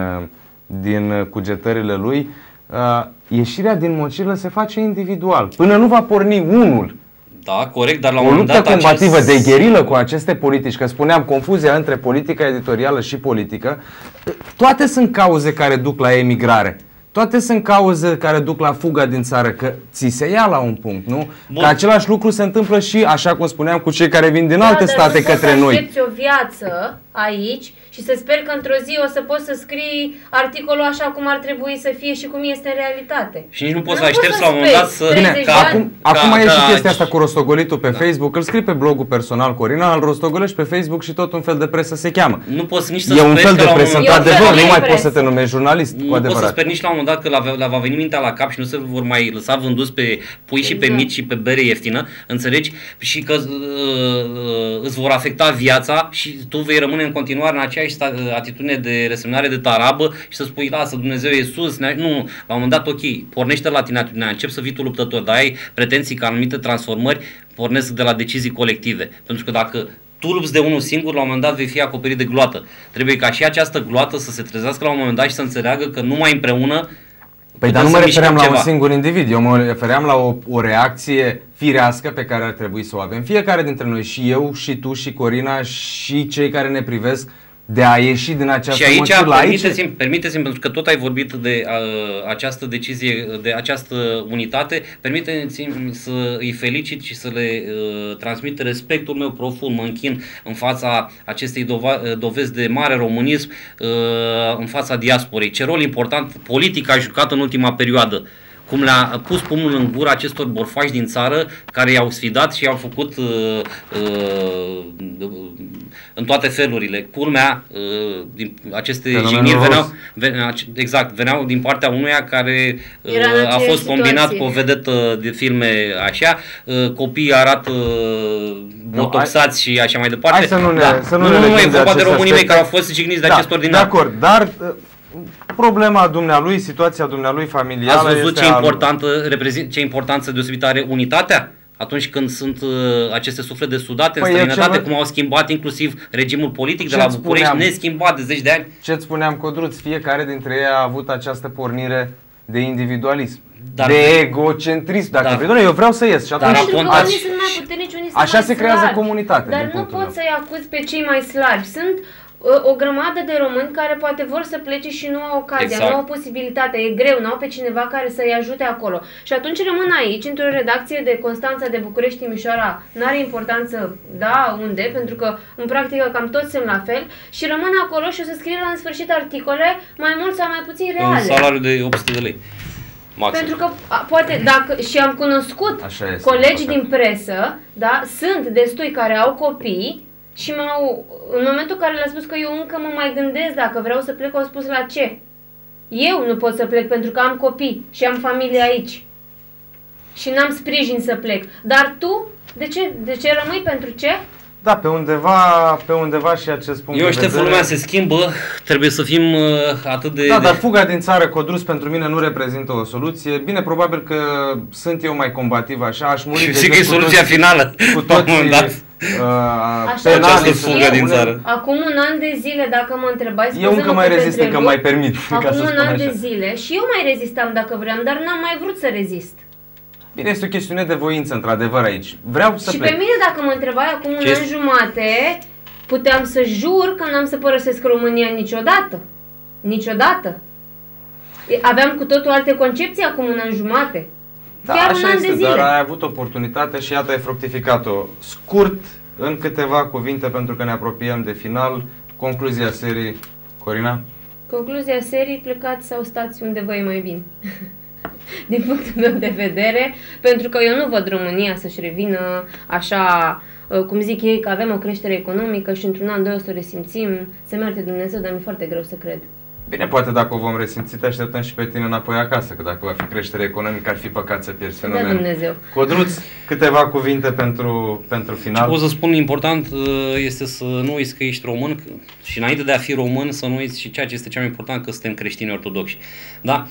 din cugetările lui. Ieșirea din mocirlă se face individual. Până nu va porni unul. Da, corect, dar la un o moment dat luptă combativă de gherilă cu aceste politici, că spuneam confuzia între politica editorială și politică, toate sunt cauze care duc la emigrare. Toate sunt cauze care duc la fuga din țară, că ți se ia la un punct, nu? Bun. Că același lucru se întâmplă și, așa cum spuneam, cu cei care vin din alte state către noi. Dar o viață aici și să sper că într-o zi o să poți să scrii articolul așa cum ar trebui să fie și cum este în realitate. Și nici nu poți să aștepți la un moment dat să... Bine, acum e și chestia asta cu rostogolitul pe Facebook, îl scrii pe blogul personal Corina, îl rostogolești pe Facebook și tot un fel de presă se cheamă. Nu poți nici să e un fel de presă, într-adevăr, nu mai poți să te numești jurnalist, cu adevărat. Nu poți să speri nici la un moment dat că va veni mintea la cap și nu se vor mai lăsa vânduți pe pui și pe mici și pe bere ieftină, înțelegi? Și că îți vor afecta viața și tu vei rămâne în continuare în aceeași atitudine de resemnare de tarabă și să spui, lasă, Dumnezeu e sus. Nu, la un moment dat, ok, pornește la tine atitudinea, încep să fii tu luptător, dar ai pretenții că anumite transformări pornesc de la decizii colective. Pentru că dacă tu lupți de unul singur, la un moment dat vei fi acoperit de gloată. Trebuie ca și această gloată să se trezească la un moment dat și să înțeleagă că numai împreună. Păi dar nu mă refeream la un singur individ, eu mă refeream la o reacție firească pe care ar trebui să o avem fiecare dintre noi, și eu, și tu, și Corina, și cei care ne privesc, de a ieși din această mocirlă. Permiteți-mi, pentru că tot ai vorbit de această decizie, de această unitate, permiteți-mi să îi felicit și să le transmit respectul meu profund, mă închin în fața acestei dovezi de mare românism, în fața diasporei. Ce rol important politic a jucat în ultima perioadă. Cum le-a pus pumnul în gură acestor borfași din țară care i-au sfidat și i-au făcut în toate felurile. Culmea, aceste jigniri veneau din partea unuia care a fost combinat cu o vedetă de filme așa, copiii arată botoxați și așa mai departe. Hai să nu e vorba de românii mei care au fost jigniți de acest ordinar. De acord, dar problema dumnealui, situația dumnealui familială. Ați văzut ce importanță deosebită are unitatea? Atunci când sunt aceste suflete de sudate în străinătate, cum au schimbat inclusiv regimul politic de la București, neschimbat de zeci de ani. Ce-ți spuneam, Codruț, fiecare dintre ei a avut această pornire de individualism, de egocentrism, dacă vrei. Eu vreau să ies și atunci pentru că unii sunt mai puternici, unii sunt așa mai se creează slabi. comunitatea. Dar nu poți să-i acuzi pe cei mai slabi. Sunt o grămadă de români care poate vor să plece și nu au ocazia, nu au posibilitatea, e greu, nu au pe cineva care să-i ajute acolo. Și atunci rămân aici, într-o redacție de Constanța, de București, Timișoara, n-are importanță, da, unde, pentru că în practică cam toți sunt la fel, și rămân acolo și o să scrie la în sfârșit articole mai mult sau mai puțin reale. Un salariu de 800 de lei. Maxim. Pentru că poate, dacă și am cunoscut colegi din presă, da, sunt destui care au copii. Și în momentul în care le-a spus că eu încă mă mai gândesc dacă vreau să plec, au spus la ce? Eu nu pot să plec pentru că am copii și am familie aici. Și n-am sprijin să plec. Dar tu, de ce rămâi pentru ce? Da, pe undeva și acest punct Eu de știu, vedere. lumea se schimbă, trebuie să fim atât de... Da, dar fuga din țară, Codrus, pentru mine nu reprezintă o soluție. Bine, probabil că sunt eu mai combativ așa, aș muri Și zic că e soluția finală. cu toții Această fugă din țară. Acum un an de zile, dacă mă întrebai, Eu încă mai rezist, încă mai permit. Acum un an de zile și eu mai rezistam dacă vreau, dar n-am mai vrut să rezist. Bine, este o chestiune de voință, într-adevăr, aici. Vreau să Și plec. pe mine, dacă mă întrebai acum un an jumate, puteam să jur că n-am să părăsesc România niciodată. Niciodată. Aveam cu totul alte concepții acum un an jumate. Da, chiar așa un an este, de zile. dar ai avut oportunitate și iată ai fructificat-o. Scurt, în câteva cuvinte, pentru că ne apropiem de final, concluzia serii, Corina? Concluzia serii, plecați sau stați unde vă e mai bine. Din punctul meu de vedere, pentru că eu nu văd România să-și revină așa, cum zic ei, că avem o creștere economică și într-un an, doi o să o resimțim. Se merge Dumnezeu, dar mi-e foarte greu să cred. Bine, poate dacă o vom resimți, te așteptăm și pe tine înapoi acasă, că dacă va fi creștere economică, ar fi păcat să pierzi fenomenul. Da, Dumnezeu. Codruț, câteva cuvinte pentru final. Ce pot să spun important este să nu uiți că ești român și înainte de a fi român să nu uiți și ceea ce este cel mai important, că suntem creștini ortodoxi. Da?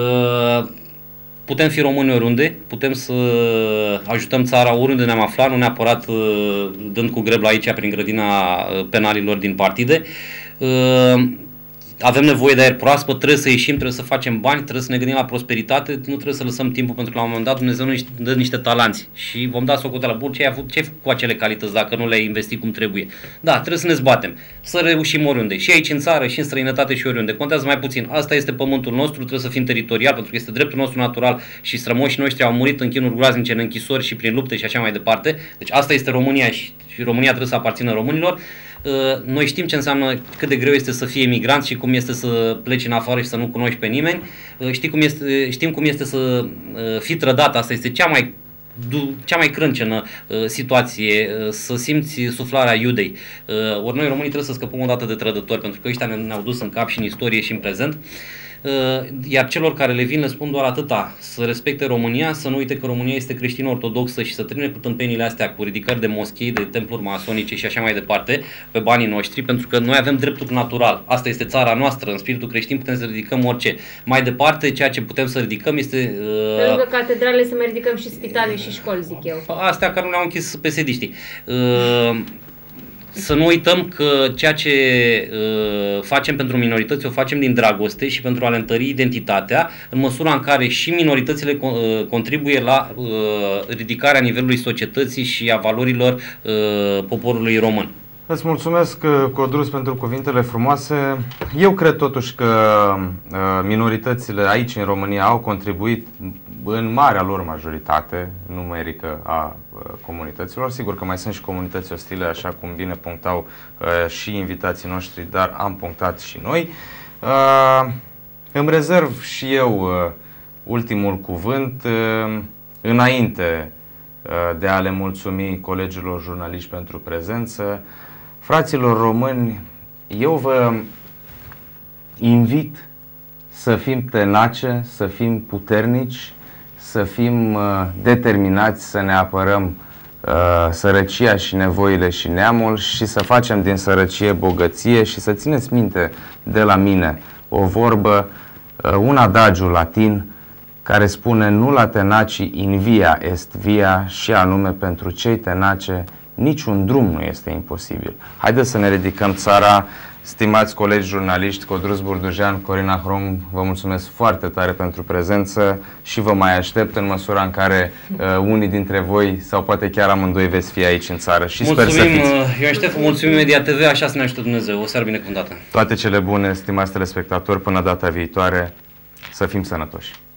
Putem fi români oriunde, putem să ajutăm țara oriunde ne-am aflat, nu neapărat dând cu grebla aici prin grădina penalilor din partide. Avem nevoie de aer proaspăt, trebuie să ieșim, trebuie să facem bani, trebuie să ne gândim la prosperitate, nu trebuie să lăsăm timpul, pentru că la un moment dat Dumnezeu ne dă niște talanți și vom da socoteală. Bun, ce ai făcut cu acele calități dacă nu le-ai investit cum trebuie? Da, trebuie să ne zbatem, să reușim oriunde, și aici în țară, și în străinătate, și oriunde. Contează mai puțin. Asta este pământul nostru, trebuie să fim teritorial, pentru că este dreptul nostru natural și strămoșii noștri au murit în chinuri groaznice, în închisori și prin lupte și așa mai departe. Deci asta este România și România trebuie să aparțină românilor. Noi știm ce înseamnă, cât de greu este să fii emigrant și cum este să pleci în afară și să nu cunoști pe nimeni. Știm cum este să fii trădat, asta este cea mai crâncenă situație, să simți suflarea Iudei. Ori noi românii trebuie să scăpăm odată de trădători, pentru că ăștia ne-au dus în cap și în istorie și în prezent. Iar celor care le vin le spun doar atâta: să respecte România, să nu uite că România este creștin-ortodoxă și să termine cu tâmpenile astea, cu ridicări de moschei, de templuri masonice și așa mai departe pe banii noștri, pentru că noi avem dreptul natural. Asta este țara noastră, în spiritul creștin putem să ridicăm orice. Mai departe, ceea ce putem să ridicăm este... Pe lângă catedrale să mai ridicăm și spitale și școli, zic eu. Astea care nu le-au închis pesediștii. Să nu uităm că ceea ce facem pentru minorități o facem din dragoste și pentru a le întări identitatea, în măsura în care și minoritățile contribuie la ridicarea nivelului societății și a valorilor poporului român. Îți mulțumesc, Codrus, pentru cuvintele frumoase. Eu cred totuși că minoritățile aici în România au contribuit în marea lor majoritate numerică a comunităților. Sigur că mai sunt și comunități ostile, așa cum bine punctau și invitații noștri, dar am punctat și noi. Îmi rezerv și eu ultimul cuvânt înainte de a le mulțumi colegilor jurnaliști pentru prezență. Fraților români, eu vă invit să fim tenace, să fim puternici, să fim determinați să ne apărăm sărăcia și nevoile și neamul și să facem din sărăcie bogăție. Și să țineți minte de la mine o vorbă, un adagiu latin care spune: nulla tenaci in via est via, și anume, pentru cei tenace niciun drum nu este imposibil. Haideți să ne ridicăm țara. Stimați colegi jurnaliști, Codrus Burdujean, Corina Hrom, vă mulțumesc foarte tare pentru prezență și vă mai aștept în măsura în care unii dintre voi sau poate chiar amândoi veți fi aici în țară și mulțumim, sper să fiți. Eu aștept, mulțumim Media TV, așa să ne ajută Dumnezeu. O seară binecuvântată. Toate cele bune, stimați telespectatori, până data viitoare, să fim sănătoși.